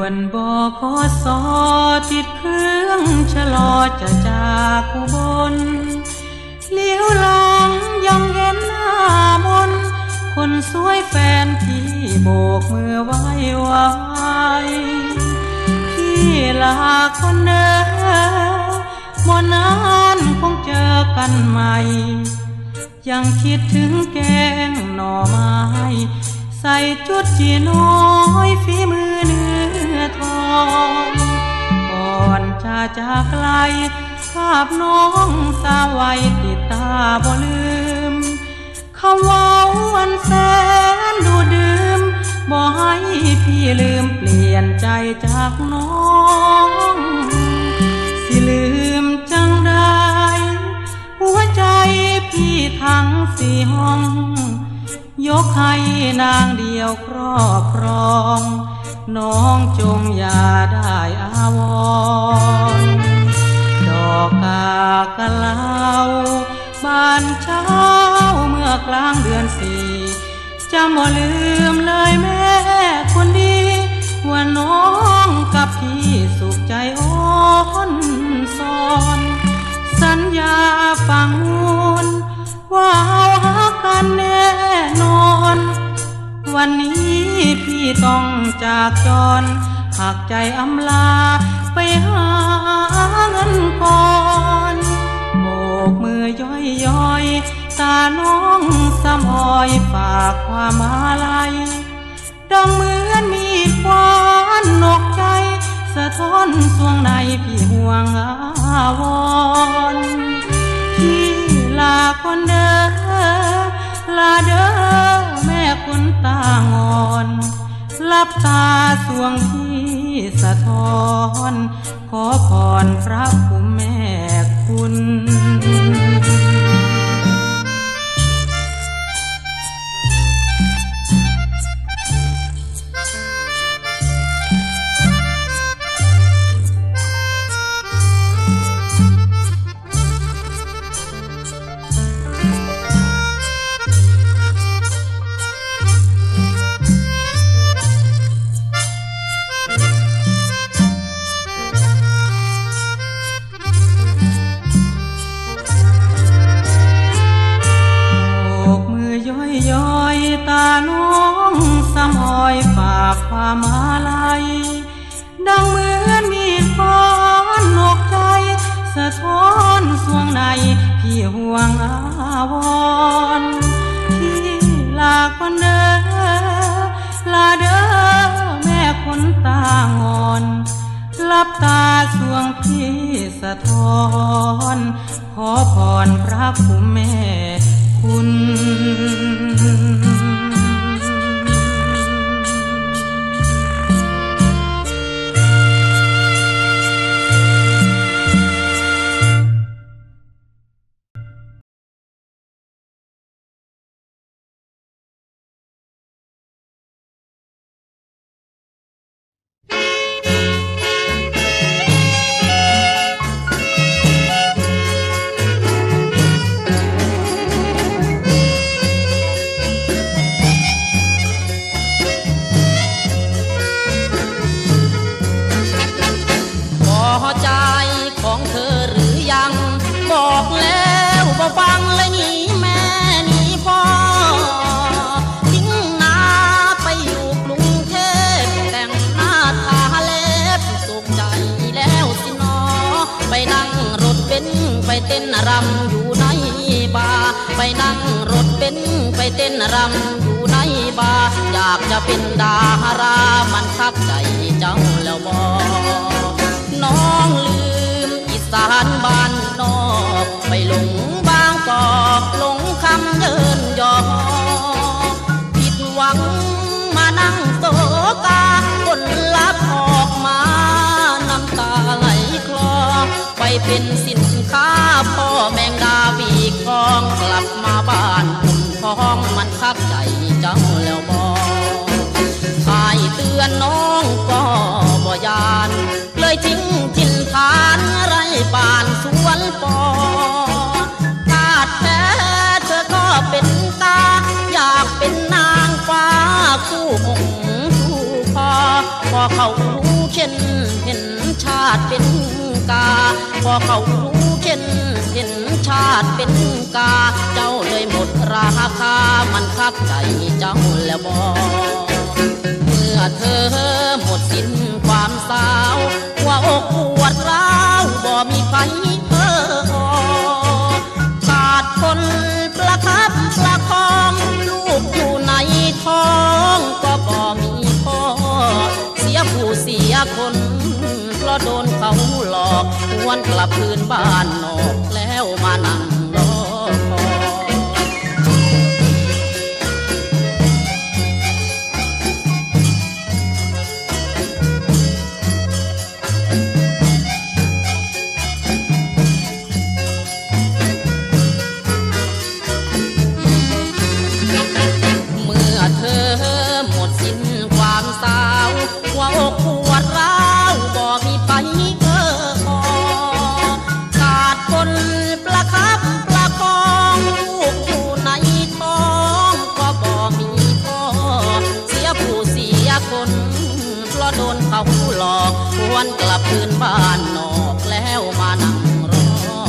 วนบขสติดเครื่องชะลอจะจากอุบลเลี้ยวหลังยังเห็นหน้ามนคนสวยแฟนพี่โบกมือไหว้ไว้พี่ลาคนเดิมมนานคงเจอกันใหม่ยังคิดถึงแกงหน่อไม้ใส่จุดจีน้อยฝีมือเนื้อทองก่อนจะจากไกลภาพน้องสาววัยติดตาบ่ลืมคำว่าวันแสนดูดื่มบ่ให้พี่ลืมเปลี่ยนใจจากน้องสิลืมจังได้หัวใจพี่ทั้งสี่ห้องยกให้นางเดียวครอบครองน้องจงอย่าได้อาวรณ์ดอกกากะลาวบานเช้าเมื่อกลางเดือนสี่จะบ่ลืมเลยแม่คนดีว่าน้องกับพี่สุขใจอ่อนซอนสัญญาฝังมูลว่าเอาหากันแน่นอนวันนี้พี่ต้องจากจรหากใจอำลาไปหาเงินก่อนโบกมือย่อยย้อยตาน้องสำอ้อยฝากความอาลัยดังเหมือนมีควานนกใจสะท้อนสวงในพี่ห่วงอาวรณ์พี่ลาคนเด้อลาเด้อแม่คนตางอนลับตาสวงพี่สะท้อนขอพรพระคุณแม่คุณย้อยตาน้องสำอ้อยฝากความอาลัยดังเหมือนมีควานนกใจสะท้อนสวงในพี่ห่วงอาวรณ์พี่ลาคนเด้อลาเด้อแม่คนตางอนลับตาสวงพี่สะท้อนขอพรพระคุณแม่คุณรำอยู่ในบาร์ไปนั่งรถเบนซ์ไปเต้นรำอยู่ในบาร์อยากจะเป็นดารามันคักใจเจ้าแล้วบ่น้องลืมอีสานบ้านนอกไปหลงบางกอกหลงคำเยินยอผิดหวังมานั่งโศกาผลลัพธ์ออกมาน้ำตาไหลคลอไปเป็นสินค้าพ่อแมงดาบีกองกลับมาบ้านหุ่นทองมันคักใจเจ้าแล้วบ่ขายเตือนน้องก็บ่ยานเลยทิ้งถิ่นฐานไรป่านสวนปอคาดแท้เธอก็เป็นตาอยากเป็นนางฟ้าคู่องค์คู่พอพอเขารู้เช่นเห็นชาติเป็นกาพอเขารู้เช่นเห็นชาติเป็นกาเจ้าเลยหมดราคามันคักใจเจ้าแล้วบ่เมื่อเธอหมดสิ้นความสาวหัวอกปวดร้าวบ่มีไฟเออขาดคนประคับประคองลูกอยู่ในท้องก็บ่มีพ่อเสียผู้เสียคนเพราะโดนเขาหลอกหวนกลับคืนบ้านนอกแล้วมานั่งรอหัวอกปวดร้าวบ่มีไปเออขาดคนประคับประคองลูกอยู่ในท้องก็บ่มีพ่อเสียผู้เสียคนเพราะโดนเขาหลอกหวนกลับคืนบ้านนอกแล้วมานั่งรอ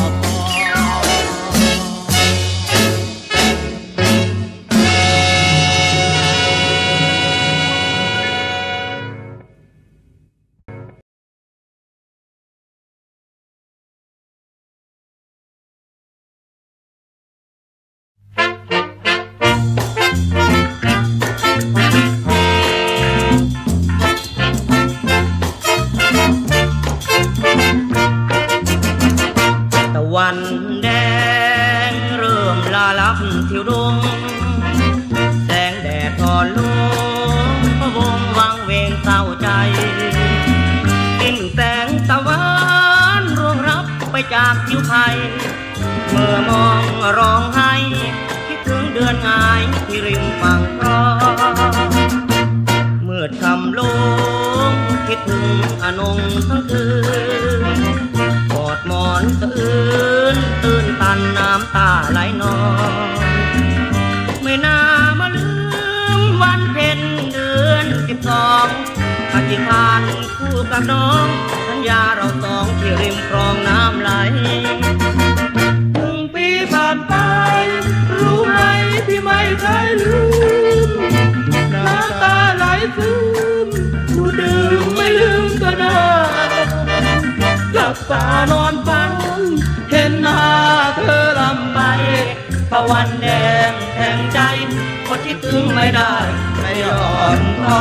วันแดงเริ่มลาลับทิวดงแสงแดดทอดลงพะวงวังเวงเศร้าใจกินแสงตะวันร่วงรับไปจากทิวไทยเมื่อมองร้องไห้คิดถึงเดือนงายที่ริมฝั่งคลองเมื่อคำลงคิดถึงอนงทั้งคืนกอดหมอนสะอื้นตื่นตันน้ำตาไหลนองไม่น่ามาลืมวันเพ็ญเดือนสิบสองอธิษฐานคู่กับน้องสัญญาเราสองที่ริมคลองน้ำไหลหนึ่งปีผ่านไปรู้ไหมพี่ไม่เคยลืมน้ำตาไหลซึมดูดื่มไม่ลืมก็ได้หลับตานอนฝันเห็นหน้าเธอลำไปตะวันแดงแทงใจคนที่ถึงไม่ได้ไม่ยอมพอ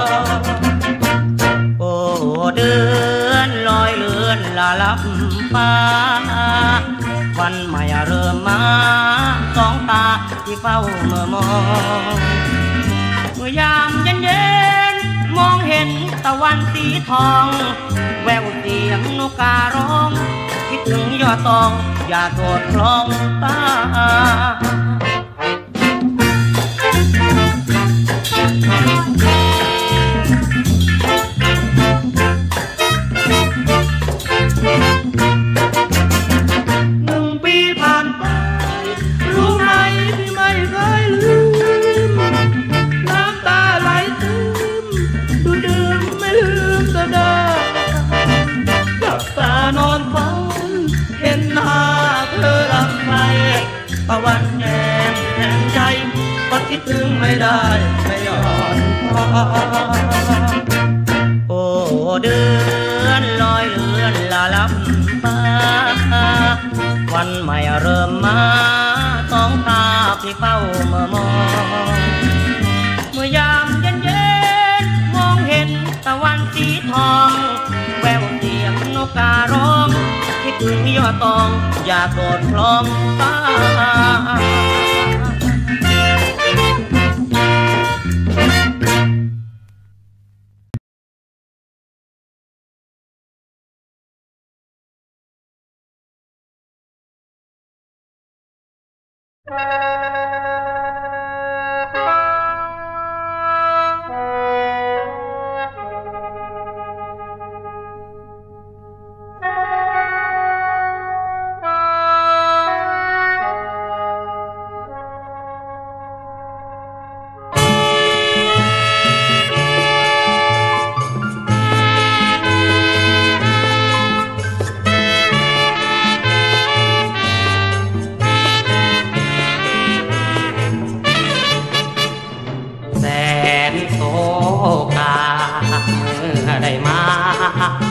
โอ้เดือนลอยเลือนลาลับฟ้าวันใหม่เริ่มมาสองตาที่เฝ้าเมื่อมองเมื่อยามเย็นเย็นมองเห็นตะวันสีทองแววเสียงนกการ้องคิดถึงยอดตองอย่าโกรธคลองตาหนึ่งปีผ่านไปรู้ไหมที่ไม่เคยลืมน้ำตาไหลซึมดูดื่มไม่ลืมก็ได้หลับตานอนฝันเห็นหน้าเธอลำไปตะวันแดงแทงใจก็คิดถึงไม่ได้ไม่ยอมพอโอ้เดือนลอยเลือนลาลับฟ้าวันใหม่เริ่มมาสองตาพี่เฝ้าเมื่อมองเมื่อยามเย็นเย็นมองเห็นตะวันสีทองแววเสียงนกการ้องคิดถึงยอดตองอย่าโกรธคลองตา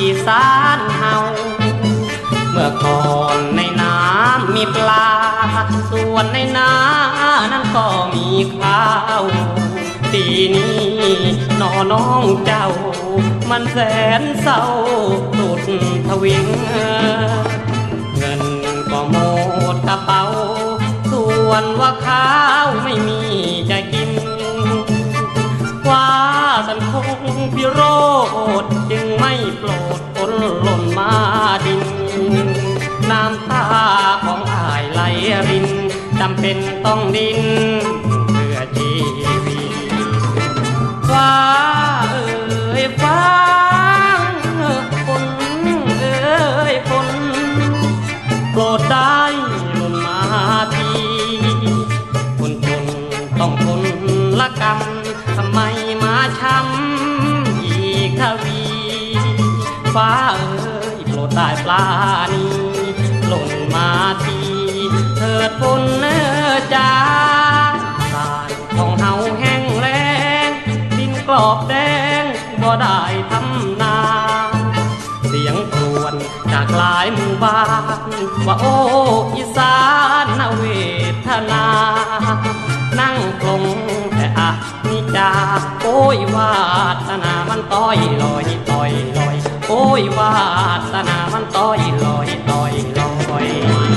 อีสานเฮาเมื่อก่อนในน้ำมีปลาส่วนในนานั้นก็มีข้าวปีนี้นอน้องเจ้ามันแสนเศร้าสุดทวิงเงินก็หมดกระเป๋าส่วนว่าข้าวไม่มีจะกินว่าสันคงพิโรธจึงไม่โปรดฝนหล่นมาดินน้ำตาของอายไหลรินจำเป็นต้องดินเพื่อชีวิตฟ้าเอ่ยฟ้าฝนเอ่ยฝนโปรดได้หล่นมาทีคนจนต้องทนละกรรมทำไมมาช้ำอีกทวีฟ้าเอ่ยโปรดได้ปลานีหล่นมาทีเถิดฝนเนื้อจ้าสารของเฮาแห้งแล้งดินกรอบแดงบ่ได้ทำนาเสียงครวญจากหลายหมู่บ้านว่าโอ้อีสานนาเวทนานั่งคงแต่อะนิจาโอ้ยวาสนามันต้อยลอยต้อยลอยโอ้ยวาสนามันต้อยลอยต้อยลอย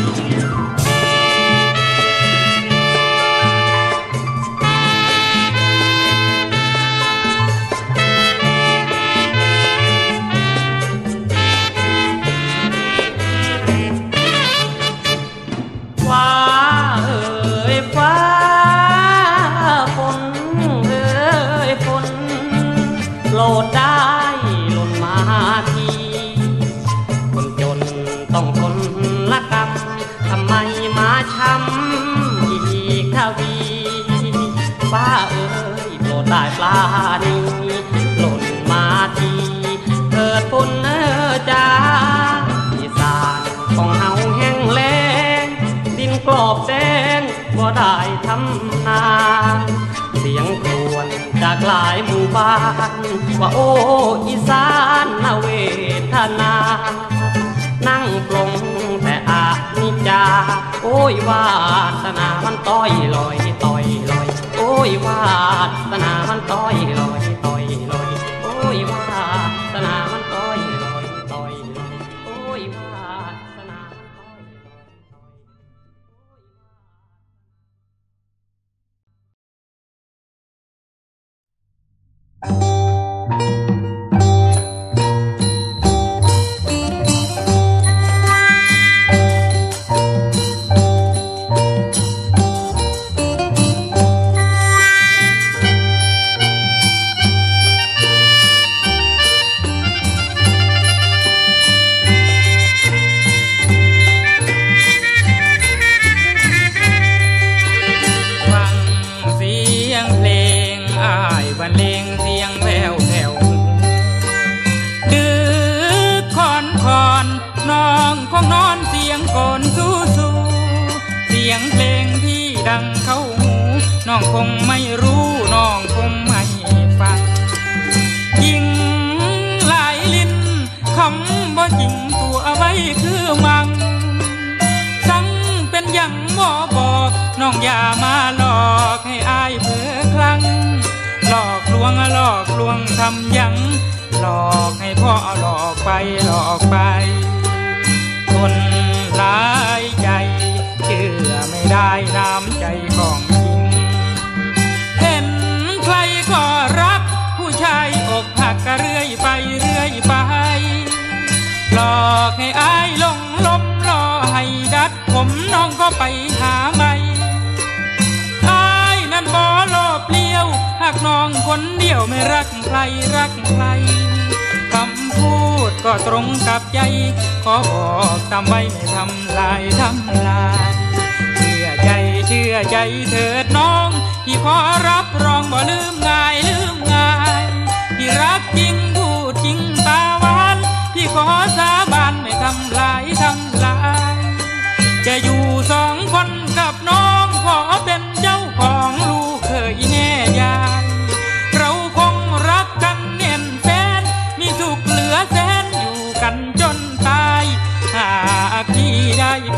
ฟ้าเอ่ยฟ้าฝนเอ่ยฝนโปรดได้หล่นมาทีคนจนต้องทนละกรรมทำไมมาช้ำอีกทวีฟ้าเอ่ยโปรดได้ปลานีหล่นมาทีเถิดฝนเอ่ยจ้าอีสานของเฮาแห้งแล้งดินกรอบแดงบ่ได้ทำนาเสียงครวญจากหลายหมู่บ้านว่าโอ้อีสานนาเวทนานั่งปลงแต่อานิจจาโอ้ยวาสนามันต้อยลอยต้อยลอยโอ้ยวาสนามันต้อยลอยต้อยลอยโอ้ยวาสนามันต้อยลอยต้อยลอยโอ้ยวาสนามันต้อยลอยน้องคงไม่รู้น้องคงไม่ฟังยิงหลายลิ้นคำบ่จริงตัวไว้คือมังสั่งเป็นยังบ่บอกน้องอย่ามาหลอกให้อายเพ้อคลั่งหลอกลวงหลอกลวงทำยังหลอกให้พ่อหลอกไปหลอกไปคนหลายใจเชื่อไม่ได้น้ำใจของจริงเห็นใครก็รักผู้ชายอกหักก็เรื่อยไปเรื่อยไปหลอกให้อายลงลมรอให้ดัดผมน้องก็ไปหาใหม่อายนั้นบ่โลภเลี้ยวหากน้องคนเดียวไม่รักใครรักใครคำพูดก็ตรงกับใจขอบอกจำไว้ไม่ทำลายทำลายเชื่อใจเชื่อใจเถิดน้องที่ขอรับรองบ่ลืมง่ายลืมง่ายที่รักจริงพูดจริงตาหวานที่ขอสาบานไม่ทำลายทำลายจะอยู่สองคนกับน้องขอเป็นเจ้าของลูกเคยแน่ยายเราคงรักกันแน่นแฟนมีสุขเหลือแสนอยู่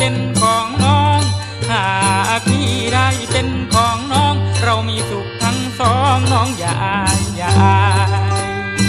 เป็นของน้องหากพี่ได้เป็นของน้องเรามีสุขทั้งสองน้องอย่าอายอย่าอาย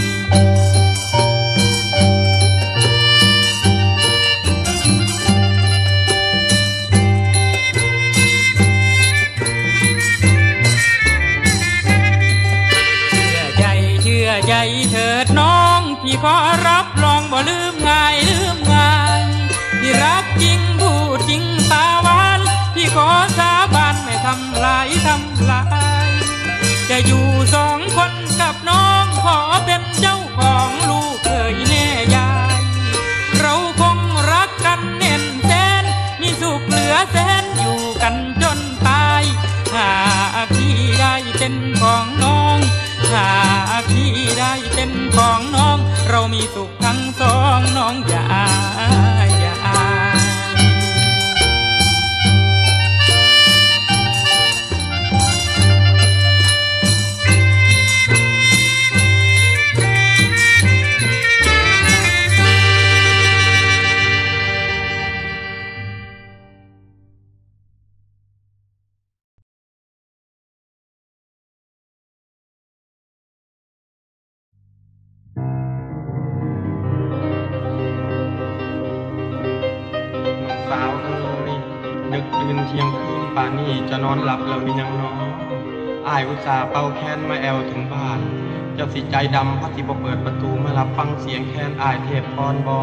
ใจเถิดน้องพี่ขอรับรองบ่ลืมง่ายลืมง่ายพี่รักจริงพูดจริงตาหวานพี่ขอสาบานไม่ทำลายทำลายจะอยู่สองคนกับน้องขอเป็นเจ้าของลูกเคยแน่ยายเราคงรักกันแน่นแสนมีสุขเหลือแสนอยู่กันจนตายหากพี่ได้เป็นของน้องหากพี่ได้เป็นของน้องเรามีสุขทั้งสองน้องอย่าอายอย่าอายตื่นเที่ยงคืนป่านนี้จะนอนหลับแล้วมียังน้ออ้ายอุตส่าห์เป่าแค้นมาแอวถึงบ้านเจ้าสิใจดำพัดสิบ่เปิดประตูมารับฟังเสียงแค้นอ้ายเทพพรบ่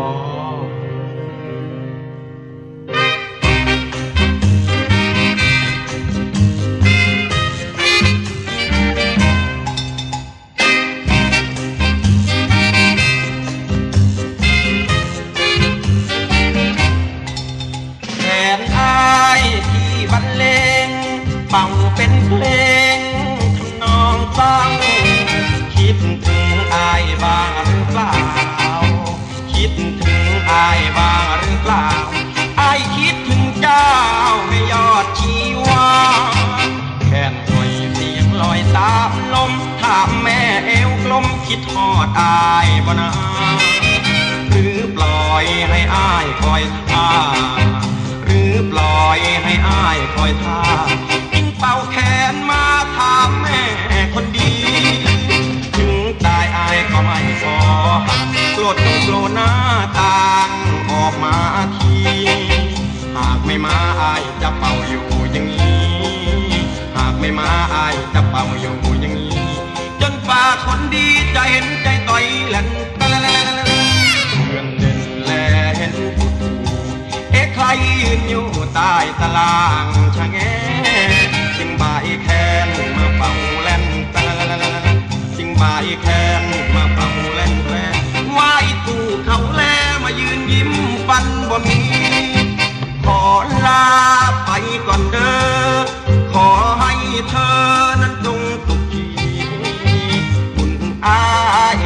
เป่าเป็นเพลงทำนองฟังคิดถึงอายบ้างหรือเปล่าคิดถึงอายบ้างหรือเปล่าอายคิดถึงเจ้าไม่ยอดชีวาแค่นถอยเสียงลอยตามลมถามแม่เอวกลมคิดทอดอายบ่นาหรือปล่อยให้อายคอยท่าหรือปล่อยให้อายคอยท่าเป่าแขนมาถามแม่คนดีถึงตายอายก็ไม่ขอโกรธจงโกรธหน้าต่างออกมาทีหากไม่มาอายจะเป่าอยู่อย่างนี้หากไม่มาอายจะเป่าอยู่อย่างนี้จนป่าคนดีใจเห็นใจต่อยแหลนเพื่อนเดินแลเห็นเอ๊ะใครยืนอยู่ใต้ตารางชะแงจึงบ่ายแค้นมาเป่าแล่นตะละละละละจึงบ่ายแค้นมาเป่าแล่นแล่นไหว้ตู่เขาแลมายืนยิ้มฟันบ่มีขอลาไปก่อนเด้อขอให้เธอนั้นจงสุขีบุญอาย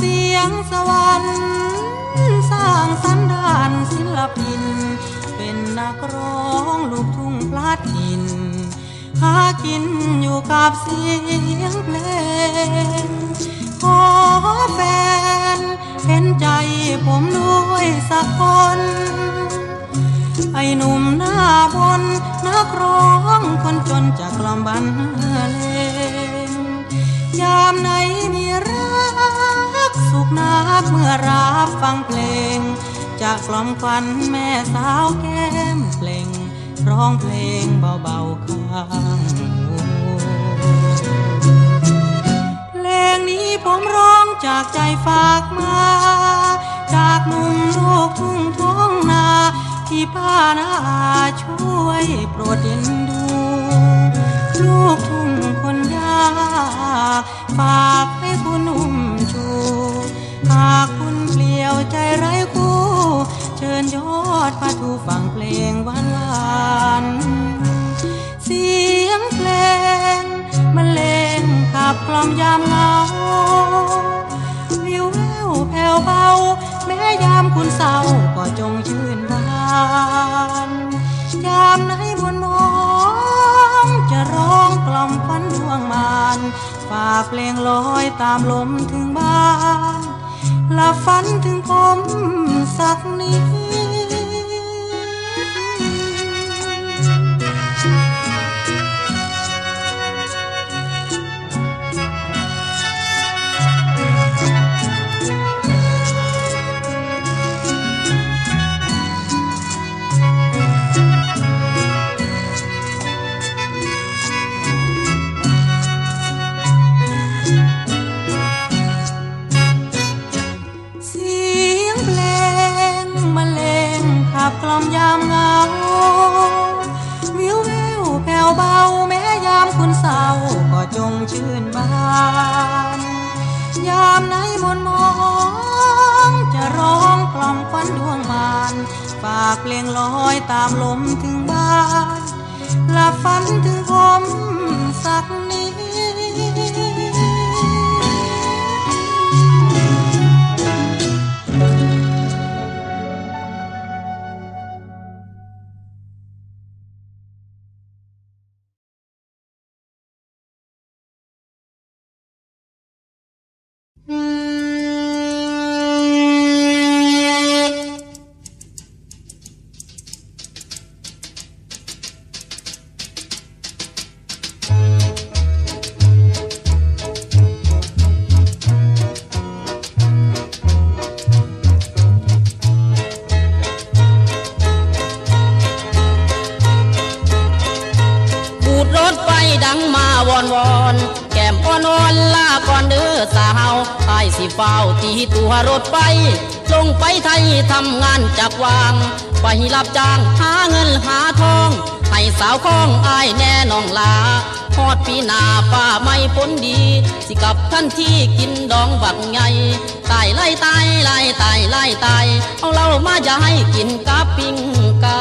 สียงสวรรค์สร้างสันดานศิลปินเป็นนักร้องลูกทุ่งพลัดถิ่นหากินอยู่กับเสียงเพลงขอแฟนเห็นใจผมด้วยสักคนไอ้หนุ่มหน้าบนนักร้องคนจนจากกล่อมบันเลงยามไหนมีรักสุขนักเมื่อรับฟังเพลงจากกล่อมควันแม่สาวแก้มเปล่งร้องเพลงเบาๆข้างหูเพลงนี้ผมร้องจากใจฝากมาจากหนุ่มลูกทุ่งท้องนาที่ป้านาอาช่วยโปรดเอ็นดูลูกทุ่งคนยากฝากให้คุณนุ่มชูหากคุณเปลี่ยวใจไร้คู่เชิญยอดพาทูฟังเพลงหวานหวานเสียงเพลงมันเล่นขับกล่อมยามเหงาวิวแววแผ่วเบาแม้ยามคุณเศร้าก็จงชื่นบานยามไหนบนมองจะร้องกล่อมฝันดวงมานฝากเพลงลอยตามลมถึงบ้านหลับฝันถึงผมสักนิดกล่อมยามเหงาวิวแววแผ่วเบาแม้ยามคุณเศร้าก็จงชื่นบานยามไหนมนมองจะร้องกล่อมฝันดวงมานฝากเพลงลอยตามลมถึงบ้านหลับฝันถึงผมสักนิดเฝ้าตีตัวรถไปลงไปไทยทำงานจากวางไปรับจ้างหาเงินหาทองให้สาวคล้องอายแน่น้องลาฮอดปีหน้าป้าไม่พ้นดีสิกับท่านที่กินดองบักไงตายไล่ตายไล่ตายไล่ตายเอาเหล้ามาจะให้กินกับปิ้งไก่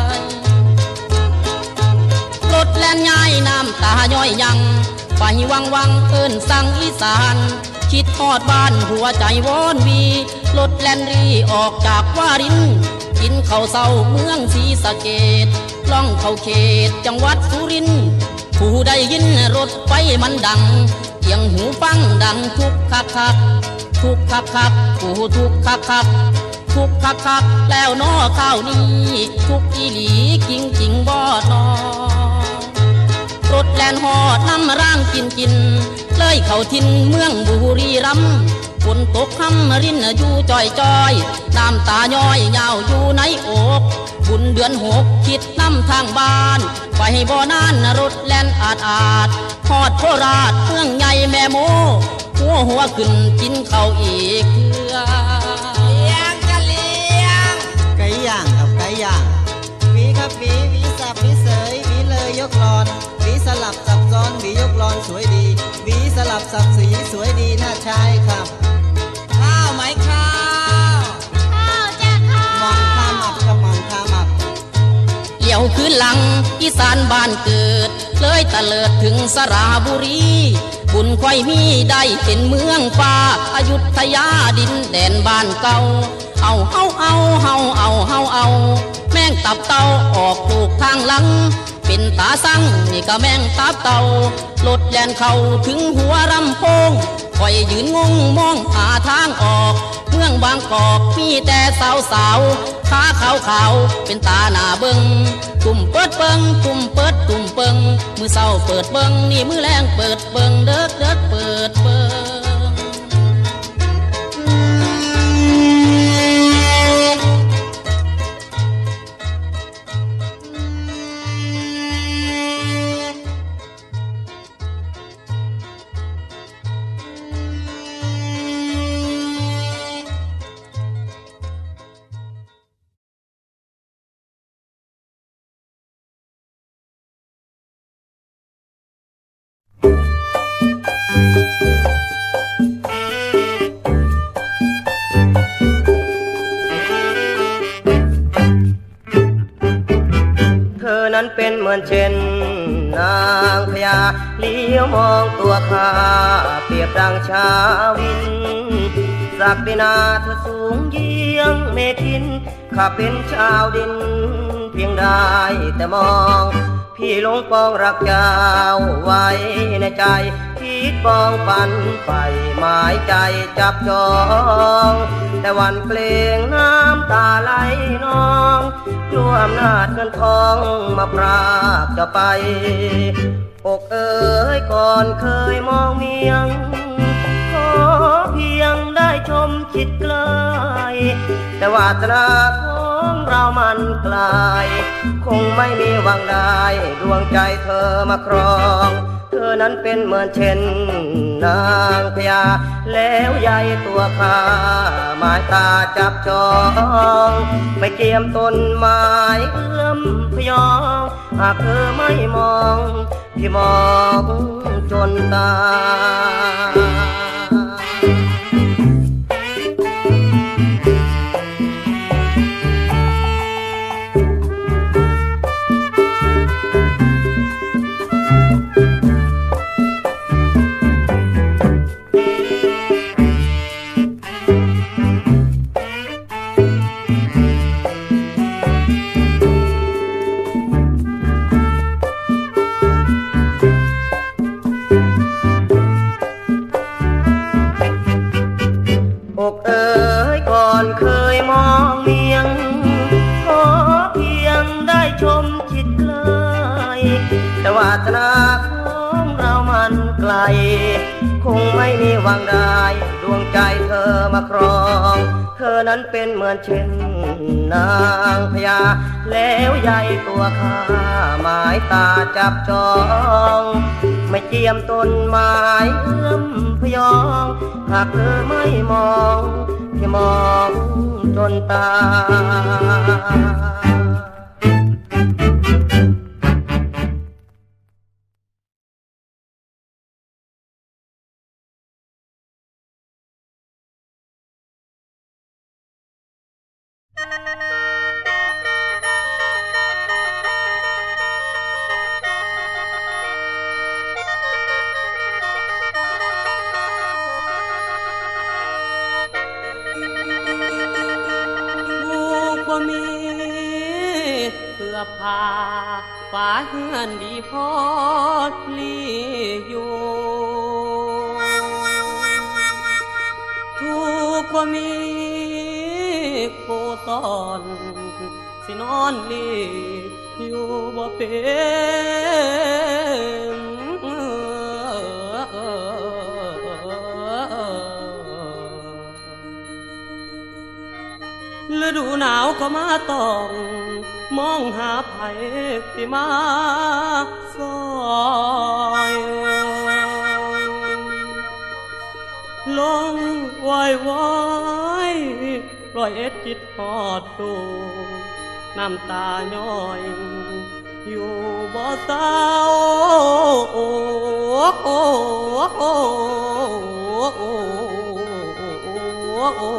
รถแล่นง่ายน้ำตาย่อยยังไปวังวังเอิ้นสั่งอีสานคิดทอดบ้านหัวใจวอนวีรถแล่นรีออกจากวารินกินข้าวเศร้าเมืองศรีสะเกษล่องเข้าเขตจังหวัดสุรินทร์ผู้ได้ยินรถไฟมันดังเอียงหูฟังดังทุกคักคักทุกคักคักผู้ทุกคักคักทุกคักคักแล้วนอข้าวนี้ทุกอีหลีกิงจิงบ่นอรถแล่นหอดน้ำร่างกินกินเลยเข้าทินเมืองบุรีรัมย์ฝนตกคำรินอยู่จอยจอยน้ำตาย้อยยาวอยู่ในอกบุญเดือนหกคิดน้ำทางบ้านไปบ่อนานรถแล่นอาดอาดหอดโคราชเมืองใหญ่แม่โมหัวหัวขึ้นกินข้าวอีกเถื่อเลี้ยงจะเลี้ยงไก่ย่างกับไก่ย่างวีครับวีวีสับวีเสยวีเลยยกลอนวีสลับสับซ้อนวียกลอนสวยดีวีสลับสับสีสวยดีน่าใช้ครับข้าวไหมข้าวข้าวจ้ะข้าวมองข้ามับกับมองข้ามับเลี้ยวขึ้นหลังอีสานบ้านเกิดเลยตะเลิดถึงสระบุรีบุญค่อยมีได้เห็นเมืองฟ้าอยุธยาดินแดนบ้านเก่าเอาเฮาเอาเฮาเอาเฮาเอาแม่งตับเต่าออกถูกทางหลังเป็นตาสั่งนี่ก็แม่งตับเต่ารถแล่นเข้าถึงหัวรำโพงคอยยืนงงมองหาทางออกเมืองบางกอกมีแต่สาวสาวขาขาวขาวเป็นตาหน้าเบิงตุ่มเปิดเบิงตุ่มเปิดตุ่มเบิงมือเศร้าเปิดเบิงนี่มือแรงเปิดเบิงเด้อเด้อเปิดเบิงนั้นเป็นเหมือนเช่นนางพญาเลี้ยวมองตัวข้าเปรียบดังชาวินศักดินาเธอสูงเยี่ยงเมทินข้าเป็นชาวดินเพียงได้แต่มองพี่หลงปองรักเจ้าไว้ในใจคิดปองปันไปหมายใจจับจองแต่วันเกรงน้ำตาไหลนองกลัวอำนาจเงินทองมาพรากเจ้าไปอกเอ๋ยก่อนเคยมองเมียงขอเพียงได้ชมจิตไกลแต่วาสนาของเรามันไกลคงไม่มีหวังได้ดวงใจเธอมาครองเธอนั้นเป็นเหมือนเช่นนางพญาแล้วใหญ่ตัวข้าหมายตาจับจองไม่เจียมต้นไม้เอื้อมพยองหากเธอไม่มองพี่มองจนตาอกเอ๋ยก่อนเคยมองเมียงขอเพียงได้ชมจิตไกลแต่วาสนาของเรามันไกลคงไม่มีหวังได้ดวงใจเธอมาครองเธอนั้นเป็นเหมือนเช่นนางพญาแล้วใหญ่ตัวข้าหมายตาจับจองไม่เจียมต้นไม้เอื้อมพยองหากเธอไม่มองพี่มองจนตาผ้าฟ้าเฮือนดีพอลีอยู่ทุกว่ามีโกตอนสินอนลีอยู่บ่เป็นฤดูหนาวก็มาต้องมองหาไผที่มาซอยลงวายวายปล่อยเอ็ดจิตหอดตูน้ำตาย้อยอยู่บ่เศร้าโอ้โอ้โอ้โอ้โอ้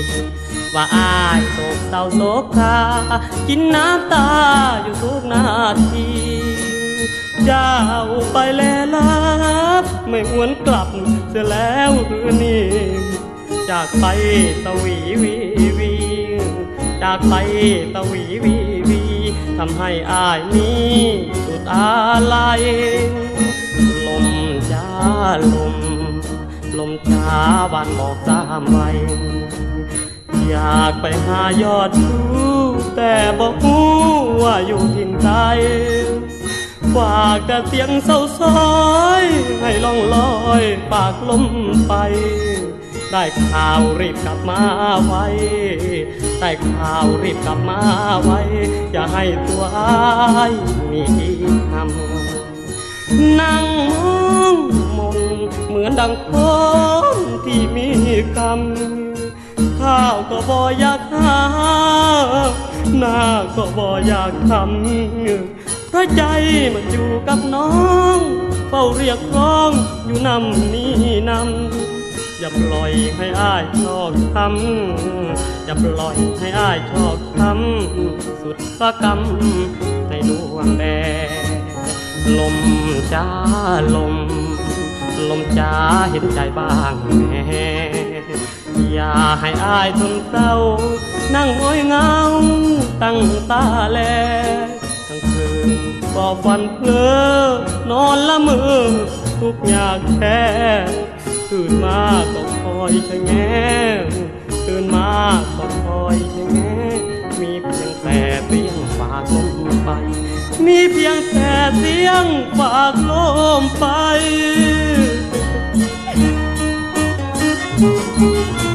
ว่าอายโศกเศร้าโศกคากินน้ำตาอยู่ทุกนาทีเจ้าไปแล้วลับไม่หวนกลับเสียแล้วหรือนี่จากไปตะวีวีวีจากไปตะวีวีวีทำให้อายนี้สุดอาลัยลมจ้าลมลมจ้าบานบอกตามไว้อยากไปหายอดชูแต่บอกว่าอยู่ทิ่นใดฝากแต่เสียงเศร้าซ้อยให้ล่องลอยปากลมไปได้ข่าวรีบกลับมาไว้ได้ข่าวรีบกลับมาไว้อย่าให้ตัวอ้ายมีทำนั่งมองมนเหมือนดังคนที่มีกรรมข้าวก็บ่อยากหาหน้าก็บ่อยากทำเพราะใจมันอยู่กับน้องเฝ้าเรียกร้องอยู่นำนี้นำอย่าปล่อยให้อ้ายชอกช้ำอย่าปล่อยให้อ้ายชอกช้ำสุดฟ้ากรรมให้ดวงแดงลมจ้าลมลมจ้าเห็นใจบ้างแม่อย่าให้อ้ายทนเศร้านั่งห้อยเงาตั้งตาแลทั้งคืนก็ฝันเพลอนอนละเมอทุกอยากแค่ตื่นมาก็คอยชะแงตื่นมาก็คอยชะแงมีเพียงแต่เสียงฝากลมไปมีเพียงแต่เสียงฝากลมไป